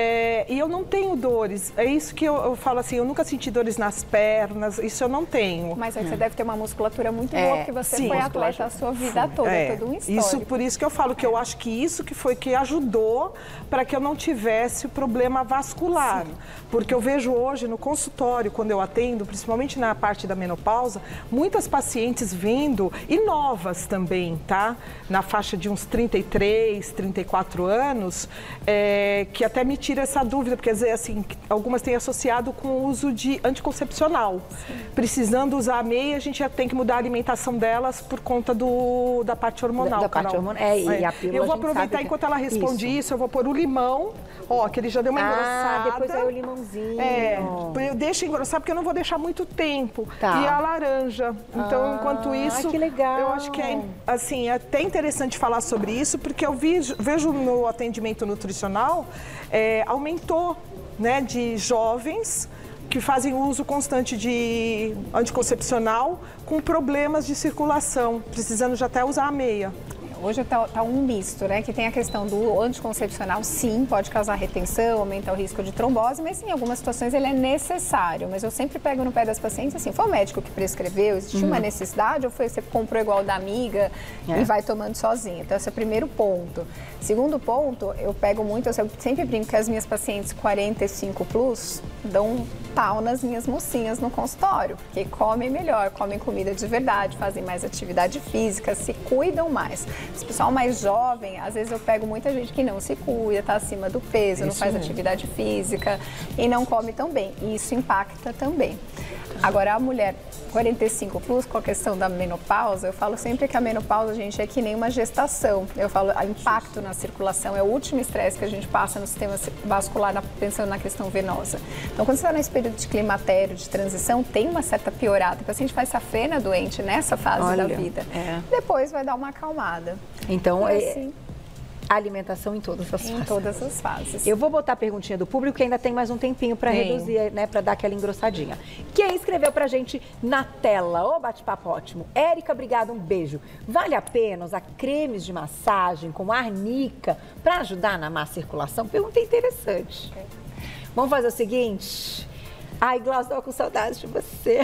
E eu não tenho dores. É isso que eu falo assim, eu nunca senti dores nas pernas, isso eu não tenho. Mas aí você deve ter uma musculatura muito boa, porque você foi atleta a sua vida toda, todo um histórico. Por isso que eu falo que eu acho que isso que foi que ajudou para que eu não tivesse problema vascular. Sim. Porque eu vejo hoje no consultório, quando eu atendo, principalmente na parte da menopausa, muitas pacientes vindo, e novas também, tá? Na faixa de uns 33, 34 anos, que até me tira essa dúvida, porque assim, algumas têm associado com o uso de anticoncepcional. Sim. Precisando usar a meia, a gente já tem que mudar a alimentação delas por conta da parte hormonal. Da parte hormonal, e a pílula. Eu vou aproveitar enquanto ela responde isso, eu vou pôr o limão, ó, que ele já deu uma engrossada. Depois é o limãozinho. Eu deixo engrossar porque eu não vou deixar muito tempo. Tá. E a laranja. Então, enquanto isso, que legal. Eu acho que é assim, até interessante falar sobre isso, porque eu vejo no atendimento nutricional, aumentou, né, de jovens que fazem uso constante de anticoncepcional com problemas de circulação, precisando já até usar a meia. Hoje tá um misto, né? Que tem a questão do anticoncepcional, sim, pode causar retenção, aumentar o risco de trombose, mas em algumas situações ele é necessário. Mas eu sempre pego no pé das pacientes assim, foi o médico que prescreveu, existe uma necessidade ou foi você comprou igual da amiga e vai tomando sozinha? Então esse é o primeiro ponto. Segundo ponto, eu pego muito, eu sempre brinco que as minhas pacientes 45 plus dão um pau nas minhas mocinhas no consultório, porque comem melhor, comem comida de verdade, fazem mais atividade física, se cuidam mais. Esse pessoal mais jovem, às vezes eu pego muita gente que não se cuida, está acima do peso, não faz atividade física e não come tão bem. E isso impacta também. Agora, a mulher 45 plus, com a questão da menopausa, eu falo sempre que a menopausa, gente, é que nem uma gestação. Eu falo, o impacto na circulação é o último estresse que a gente passa no sistema vascular, pensando na questão venosa. Então, quando você está nesse período de climatério, de transição, tem uma certa piorada. O paciente faz safena doente nessa fase da vida. Depois vai dar uma acalmada. Então, assim, alimentação em todas as fases. Em todas as fases. Eu vou botar a perguntinha do público, que ainda tem mais um tempinho para reduzir, né, para dar aquela engrossadinha. Quem escreveu pra gente na tela? Ô, bate-papo ótimo. Érica, obrigada, um beijo. Vale a pena usar cremes de massagem como arnica para ajudar na má circulação? Pergunta interessante. Vamos fazer o seguinte... Ai, Glaucia, estou com saudade de você.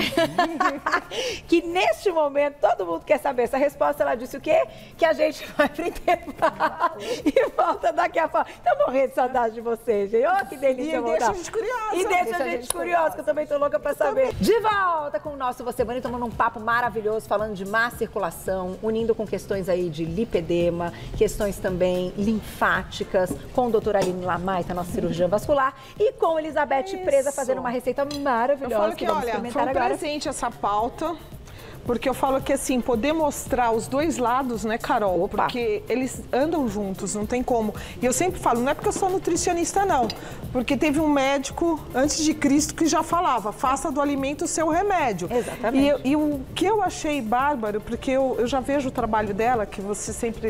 Que neste momento todo mundo quer saber essa resposta. Ela disse o quê? Que a gente vai pro intervalo e volta daqui a pouco. Tô morrendo de saudade de você, gente. Oh, que delícia voltar. E deixa a gente curiosa. E deixa a gente curiosa, que eu também tô louca pra saber. De volta com o nosso Você Bonita, tomando um papo maravilhoso, falando de má circulação, unindo com questões aí de lipedema, questões também linfáticas, com a doutora Aline Lamaita, nossa cirurgiã vascular, e com Elizabeth Presa fazendo uma receita maravilhosa. Eu falo que vamos olha, experimentar foi um agora. presente essa pauta, porque eu falo que assim, poder mostrar os dois lados, né, Carol? Opa. Porque eles andam juntos, não tem como. E eu sempre falo, não é porque eu sou nutricionista, não. Porque teve um médico, antes de Cristo, que já falava, faça do alimento o seu remédio. Exatamente. E o que eu achei bárbaro, porque eu já vejo o trabalho dela, que você sempre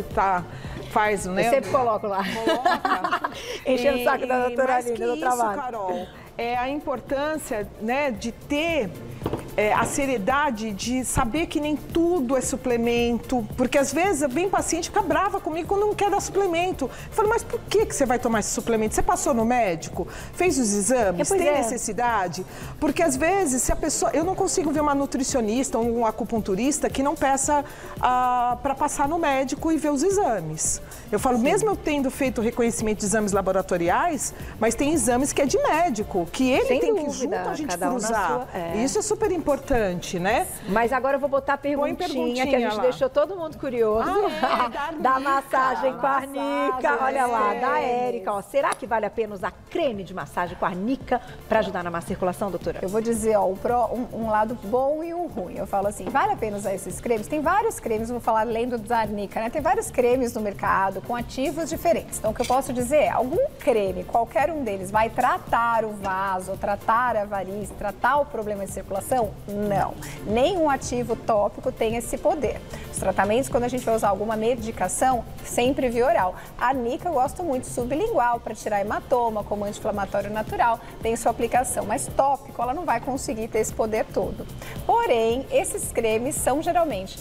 faz, né? Eu sempre coloco lá. Coloca. Enchendo o saco da doutora Aline no trabalho. Carol, é a importância, né, de ter a seriedade de saber que nem tudo é suplemento, porque às vezes vem paciente fica brava comigo quando não quer dar suplemento. Eu falo, mas por que você vai tomar esse suplemento? Você passou no médico? Fez os exames? Tem necessidade? Porque às vezes, se a pessoa... Eu não consigo ver uma nutricionista ou um acupunturista que não peça para passar no médico e ver os exames. Eu falo, mesmo eu tendo feito reconhecimento de exames laboratoriais, mas tem exames que é de médico, que ele Sem tem dúvida, que junto a gente cada um na cruzar. sua, Isso é super importante, né? Mas agora eu vou botar a perguntinha que a gente deixou todo mundo curioso. Da massagem com a arnica. Olha lá, da Érica. Ó, será que vale a pena usar creme de massagem com a arnica para ajudar na má circulação, doutora? Eu vou dizer, ó, um lado bom e um ruim. Eu falo assim, vale a pena usar esses cremes? Tem vários cremes, vou falar além do da arnica, né? Tem vários cremes no mercado com ativos diferentes. Então, o que eu posso dizer é, algum creme, qualquer um deles, vai tratar o vaso, tratar a varize, tratar o problema de circulação? Não. Nenhum ativo tópico tem esse poder. Os tratamentos, quando a gente vai usar alguma medicação, sempre via oral. A arnica eu gosto muito sublingual para tirar hematoma, como anti-inflamatório natural, tem sua aplicação. Mas tópico, ela não vai conseguir ter esse poder todo. Porém, esses cremes são geralmente...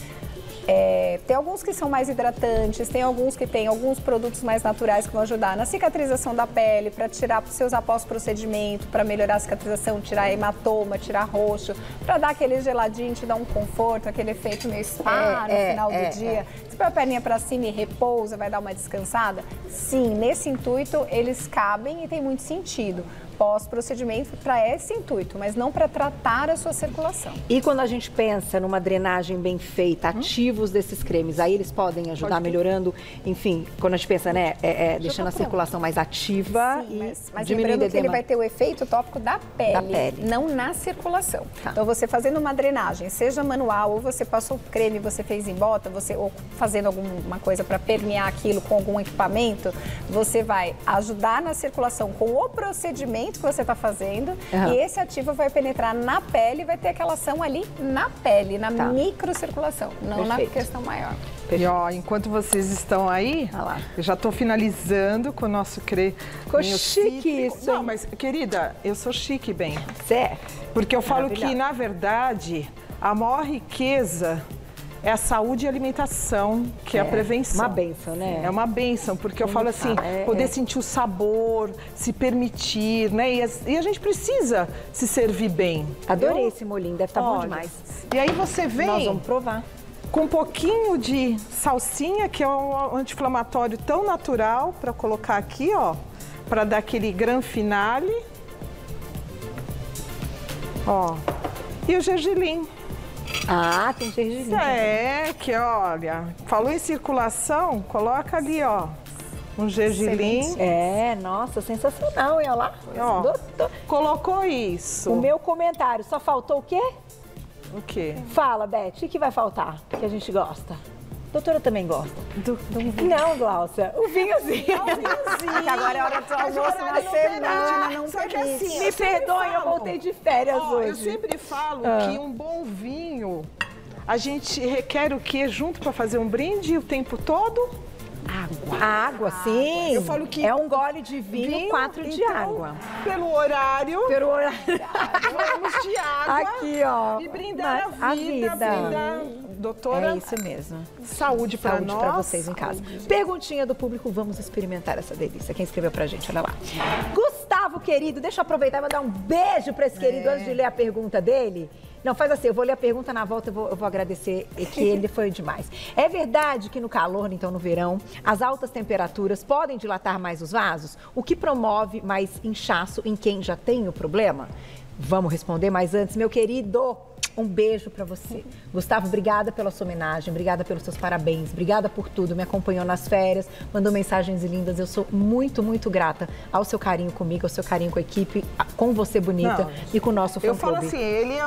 tem alguns que são mais hidratantes, tem alguns que têm alguns produtos mais naturais que vão ajudar na cicatrização da pele, para tirar, para você usar pós-procedimento, para melhorar a cicatrização, tirar hematoma, tirar roxo, para dar aquele geladinho, te dar um conforto, aquele efeito meio spa no final do dia. Se põe a perninha para cima e repousa, vai dar uma descansada? Sim, nesse intuito eles cabem e tem muito sentido. Pós-procedimento para esse intuito, mas não para tratar a sua circulação. E quando a gente pensa numa drenagem bem feita, ativos desses cremes, aí eles podem ajudar melhorando, enfim, quando a gente pensa, né, deixando a circulação mais ativa. Sim, mas lembrando que ele vai ter o efeito tópico da pele, não na circulação. Tá. Então, você fazendo uma drenagem, seja manual, ou você passou creme, você fez em bota, ou fazendo alguma coisa para permear aquilo com algum equipamento, você vai ajudar na circulação com o procedimento que você está fazendo, e esse ativo vai penetrar na pele e vai ter aquela ação ali na pele, na microcirculação, não na questão maior. E ó, enquanto vocês estão aí, eu já estou finalizando com o nosso creme. Ficou chique isso. Não, mas querida, eu sou chique, bem. Certo. Porque eu falo que, na verdade, a maior riqueza é a saúde e a alimentação, que é a prevenção. Uma bênção, né? É uma bênção, porque eu falo assim, poder sentir o sabor, se permitir, né? E a gente precisa se servir bem. Adorei esse molhinho, deve estar bom demais. E aí você vem... Nós vamos provar. Com um pouquinho de salsinha, que é um anti-inflamatório tão natural, para colocar aqui, ó, para dar aquele gran finale. Ó. E o gergelim. Ah, tem gergelim. Que olha, falou em circulação, coloca ali, ó, um gergelim. Nossa, sensacional, olha lá. Ó, doutor, colocou isso. O meu comentário, só faltou o quê? O quê? Fala, Beth, o que vai faltar que a gente gosta? A doutora também gosta. Do vinho. Não, Glaucia, o vinhozinho. Que agora é hora do almoço na semana, não permite. Assim, me perdoe, eu voltei de férias hoje. Eu sempre falo que um bom vinho, a gente requer o quê junto para fazer um brinde o tempo todo? água. Água, sim. Eu falo que é um gole de vinho, 4 de então, água. Pelo horário, vamos de água. Aqui, ó. E brindar a vida. Doutora, é isso mesmo. Saúde para nós. Para vocês em casa. Perguntinha do público, vamos experimentar essa delícia. Quem escreveu pra gente, olha lá. Gustavo, querido, deixa eu aproveitar e mandar um beijo pra esse querido antes de ler a pergunta dele. Não, faz assim, eu vou ler a pergunta, na volta eu vou agradecer, que ele foi demais. É verdade que no calor, então no verão, as altas temperaturas podem dilatar mais os vasos? O que promove mais inchaço em quem já tem o problema? Vamos responder, mas antes, meu querido, um beijo pra você. Gustavo, obrigada pela sua homenagem, obrigada pelos seus parabéns, obrigada por tudo, me acompanhou nas férias, mandou mensagens lindas, eu sou muito, muito grata ao seu carinho comigo, ao seu carinho com a equipe, com você bonita e com o nosso fã-clube. Eu falo assim, ele...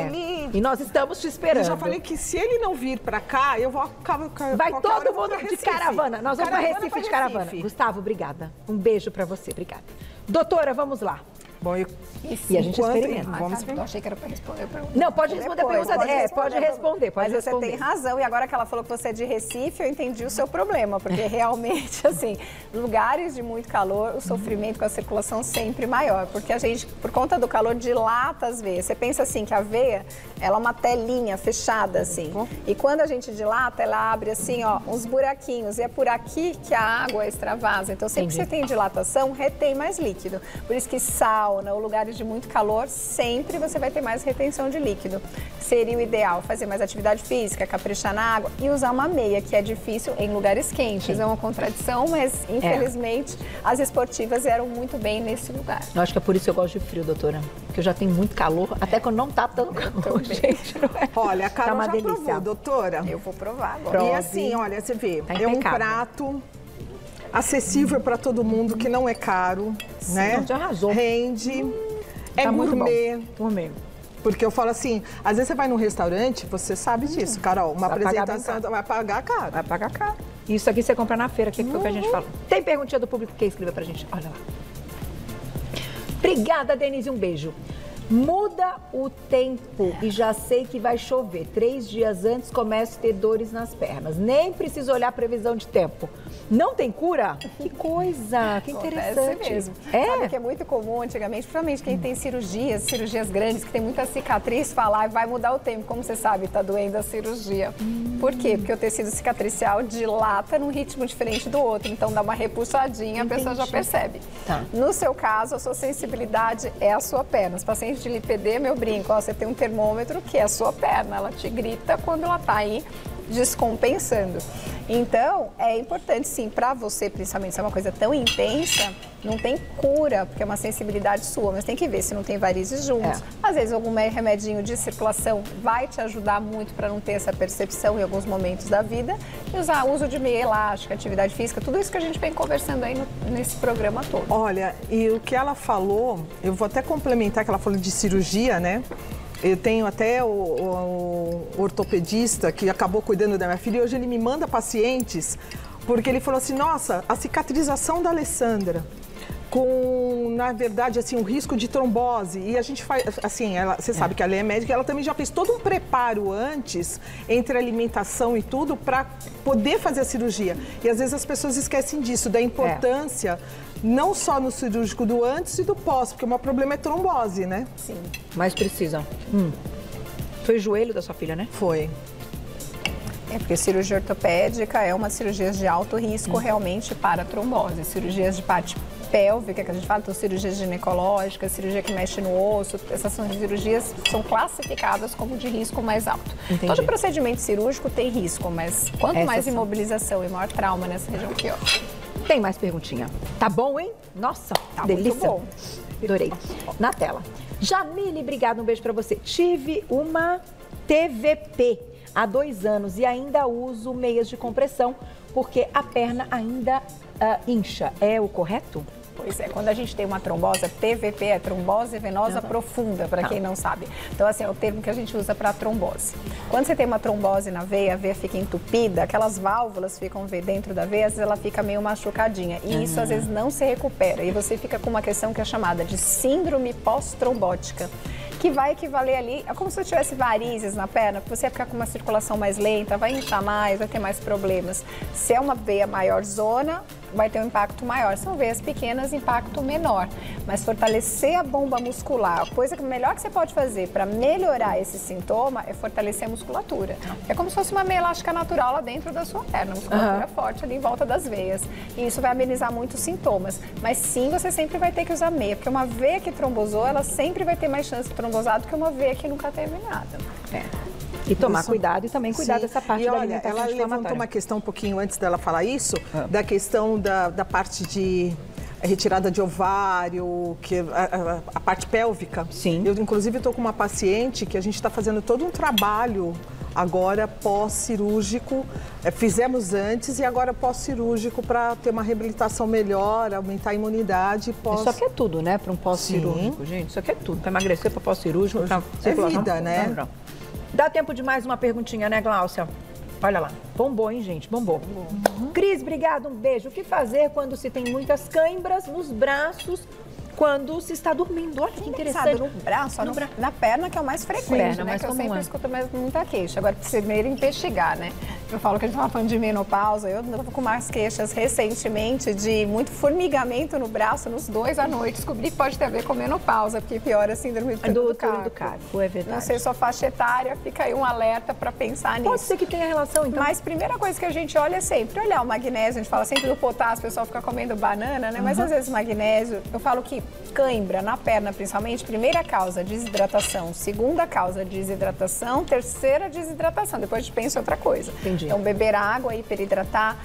E nós estamos te esperando. Eu já falei que se ele não vir pra cá, eu vou... Vai todo mundo de caravana, nós vamos pra Recife de caravana. Gustavo, obrigada, um beijo pra você, obrigada. Doutora, vamos lá. Bom, e a gente experimenta. Eu achei que era para responder. Não, pode responder a pergunta dele. Pode responder. Mas você tem razão. E agora que ela falou que você é de Recife, eu entendi o seu problema. Porque realmente, assim, lugares de muito calor, o sofrimento com a circulação sempre maior. Porque a gente, por conta do calor, dilata as veias. Você pensa assim, que a veia, ela é uma telinha fechada, assim. E quando a gente dilata, ela abre, assim, ó, uns buraquinhos. E é por aqui que a água extravasa. Então, sempre que você tem dilatação, retém mais líquido. Por isso que sauna ou lugares de muito calor, sempre você vai ter mais retenção de líquido. Seria o ideal fazer mais atividade física, caprichar na água e usar uma meia, que é difícil em lugares quentes. É uma contradição, mas infelizmente as esportivas eram muito bem nesse lugar. Eu acho que é por isso que eu gosto de frio, doutora. Porque eu já tenho muito calor, até quando não tá tão calor, gente. Não é? Olha, a Carol já provou, doutora. Eu vou provar agora. E assim, olha, você vê, é um prato acessível para todo mundo, que não é caro, né? Já arrasou. Rende, é gourmet. Gourmet. Porque eu falo assim, às vezes você vai num restaurante, você sabe disso, Carol, uma apresentação vai pagar caro. Vai pagar caro. Isso aqui você compra na feira, que foi o que a gente falou. Tem perguntinha do público que escreveu pra gente, olha lá. Obrigada, Denise, um beijo. Muda o tempo e já sei que vai chover. 3 dias antes começo a ter dores nas pernas. Nem preciso olhar a previsão de tempo. Não tem cura? Que coisa, que interessante. Mesmo. Sabe que é muito comum antigamente, principalmente quem tem cirurgias grandes, que tem muita cicatriz, falar vai mudar o tempo. Como você sabe, tá doendo a cirurgia. Por quê? Porque o tecido cicatricial dilata num ritmo diferente do outro. Então dá uma repuxadinha, a pessoa já percebe. Tá. No seu caso, a sua sensibilidade é a sua perna. Os pacientes de lipedema, eu brinco, ó, você tem um termômetro que é a sua perna, ela te grita quando ela tá aí descompensando. Então, é importante sim, para você, principalmente, se é uma coisa tão intensa, não tem cura, porque é uma sensibilidade sua, mas tem que ver se não tem varizes juntos. Às vezes, algum remedinho de circulação vai te ajudar muito para não ter essa percepção em alguns momentos da vida. E usar uso de meia elástica, atividade física, tudo isso que a gente vem conversando aí nesse programa todo. Olha, e o que ela falou, eu vou até complementar, que ela falou de cirurgia, né? Eu tenho até o ortopedista que acabou cuidando da minha filha e hoje ele me manda pacientes porque ele falou assim, nossa, a cicatrização da Alessandra com, na verdade, assim, um risco de trombose. E a gente faz, assim, você sabe que ela é médica, ela também já fez todo um preparo antes, entre alimentação e tudo, para poder fazer a cirurgia. E às vezes as pessoas esquecem disso, da importância... Não só no cirúrgico do antes e do pós, porque o meu problema é trombose, né? Sim. Mas precisam. Foi o joelho da sua filha, né? Foi. É porque cirurgia ortopédica é uma cirurgia de alto risco realmente para trombose. Cirurgias de parte pélvica, que a gente fala, então cirurgia ginecológica, cirurgia que mexe no osso, essas cirurgias são classificadas como de risco mais alto. Entendi. Todo procedimento cirúrgico tem risco, mas quanto mais imobilização e maior trauma nessa região, pior. Tem mais perguntinha. Tá bom, hein? Nossa, tá delícia. Muito bom. Adorei. Na tela. Jamile, obrigada, um beijo pra você. Tive uma TVP há 2 anos e ainda uso meias de compressão porque a perna ainda incha. É o correto? Pois é, quando a gente tem uma trombose, TVP é trombose venosa profunda, para quem não sabe. Então, assim, é o termo que a gente usa para trombose. Quando você tem uma trombose na veia, a veia fica entupida, aquelas válvulas ficam dentro da veia, às vezes ela fica meio machucadinha. E isso, às vezes, não se recupera. E você fica com uma questão que é chamada de síndrome pós-trombótica. que vai equivaler ali, é como se você tivesse varizes na perna, você vai ficar com uma circulação mais lenta, vai inchar mais, vai ter mais problemas. Se é uma veia maior zona, vai ter um impacto maior. São veias pequenas, impacto menor. Mas fortalecer a bomba muscular, a coisa melhor que você pode fazer para melhorar esse sintoma é fortalecer a musculatura. É como se fosse uma meia elástica natural lá dentro da sua perna, a musculatura forte ali em volta das veias. E isso vai amenizar muitos sintomas. Mas sim, você sempre vai ter que usar meia, porque uma veia que trombosou, ela sempre vai ter mais chance de trombosar do que uma veia que nunca teve nada. E tomar cuidado e também cuidar dessa parte da alimentação ela levantou uma questão um pouquinho antes dela falar isso, da questão da parte de retirada de ovário, que a parte pélvica. Sim. Eu, inclusive, estou com uma paciente que a gente está fazendo todo um trabalho agora pós-cirúrgico. Fizemos antes e agora pós-cirúrgico para ter uma reabilitação melhor, aumentar a imunidade. Isso aqui é tudo, né? Para um pós-cirúrgico, gente. Isso aqui é tudo. Para emagrecer, para pós-cirúrgico, para vida, né? Não. Dá tempo de mais uma perguntinha, né, Gláucia? Olha lá. Bombou, hein, gente? Bombou. Cris, obrigada. Um beijo. O que fazer quando se tem muitas câimbras nos braços quando se está dormindo? Olha que interessante. No braço, na perna, que é o mais frequente, né? Que eu sempre escuto muita queixa. Agora, primeiro investigar, né? Eu falo que a gente estava falando de menopausa, eu estava com umas queixas recentemente de muito formigamento no braço, nos 2 à noite. Descobri que pode ter a ver com menopausa, porque piora a síndrome do carpo. É verdade. Não sei sua faixa etária, fica aí um alerta para pensar nisso. Pode ser que tenha relação, então. Mas primeira coisa que a gente olha é sempre olhar o magnésio. A gente fala sempre do potássio, o pessoal fica comendo banana, né? Mas às vezes magnésio, eu falo que cãibra na perna, principalmente, primeira causa, desidratação, segunda causa, desidratação, terceira, desidratação. Depois a gente pensa em outra coisa. Entendi. Então, beber água, hiperidratar,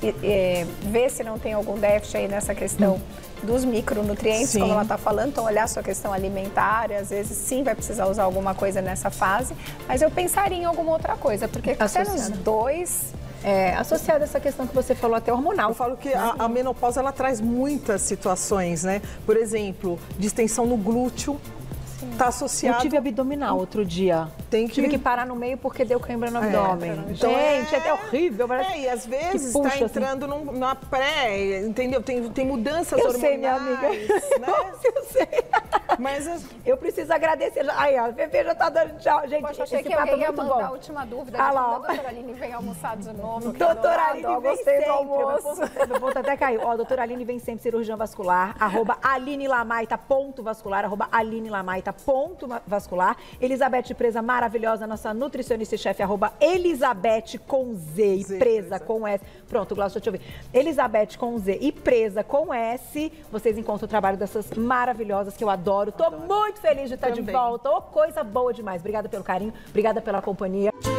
ver se não tem algum déficit aí nessa questão dos micronutrientes, como ela está falando. Então, olhar a sua questão alimentar, às vezes sim vai precisar usar alguma coisa nessa fase, mas eu pensaria em alguma outra coisa, porque até nos 2... associada a essa questão que você falou, até hormonal. Eu falo que a menopausa, ela traz muitas situações, né? Por exemplo, distensão no glúteo. Está associado... Eu tive abdominal outro dia. Tive que parar no meio porque deu cãibra no abdômen. Então gente, é até horrível. E às vezes está entrando numa pré, entendeu? Tem mudanças hormonais. Eu sei, minha amiga. Né? Eu sei. Mas eu preciso agradecer. Aí, ó, a Fefe já tá dando tchau. Gente, poxa, achei que alguém ia mandar a última dúvida. A doutora Aline vem almoçar de novo. Doutora Aline vem sempre. Meu ponto até caiu. Ó, doutora Aline vem sempre, cirurgião vascular, @AlineLamaita.vascular, @AlineLamaita.vascular. Elizabeth Presa, maravilhosa, nossa nutricionista e chefe, @Elizabeth com Z e Presa com S. Pronto, Glaucio, deixa eu ver. Elizabeth com Z e Presa com S. Vocês encontram o trabalho dessas maravilhosas que eu adoro. Tô muito feliz de estar de volta. Coisa boa demais. Obrigada pelo carinho, obrigada pela companhia.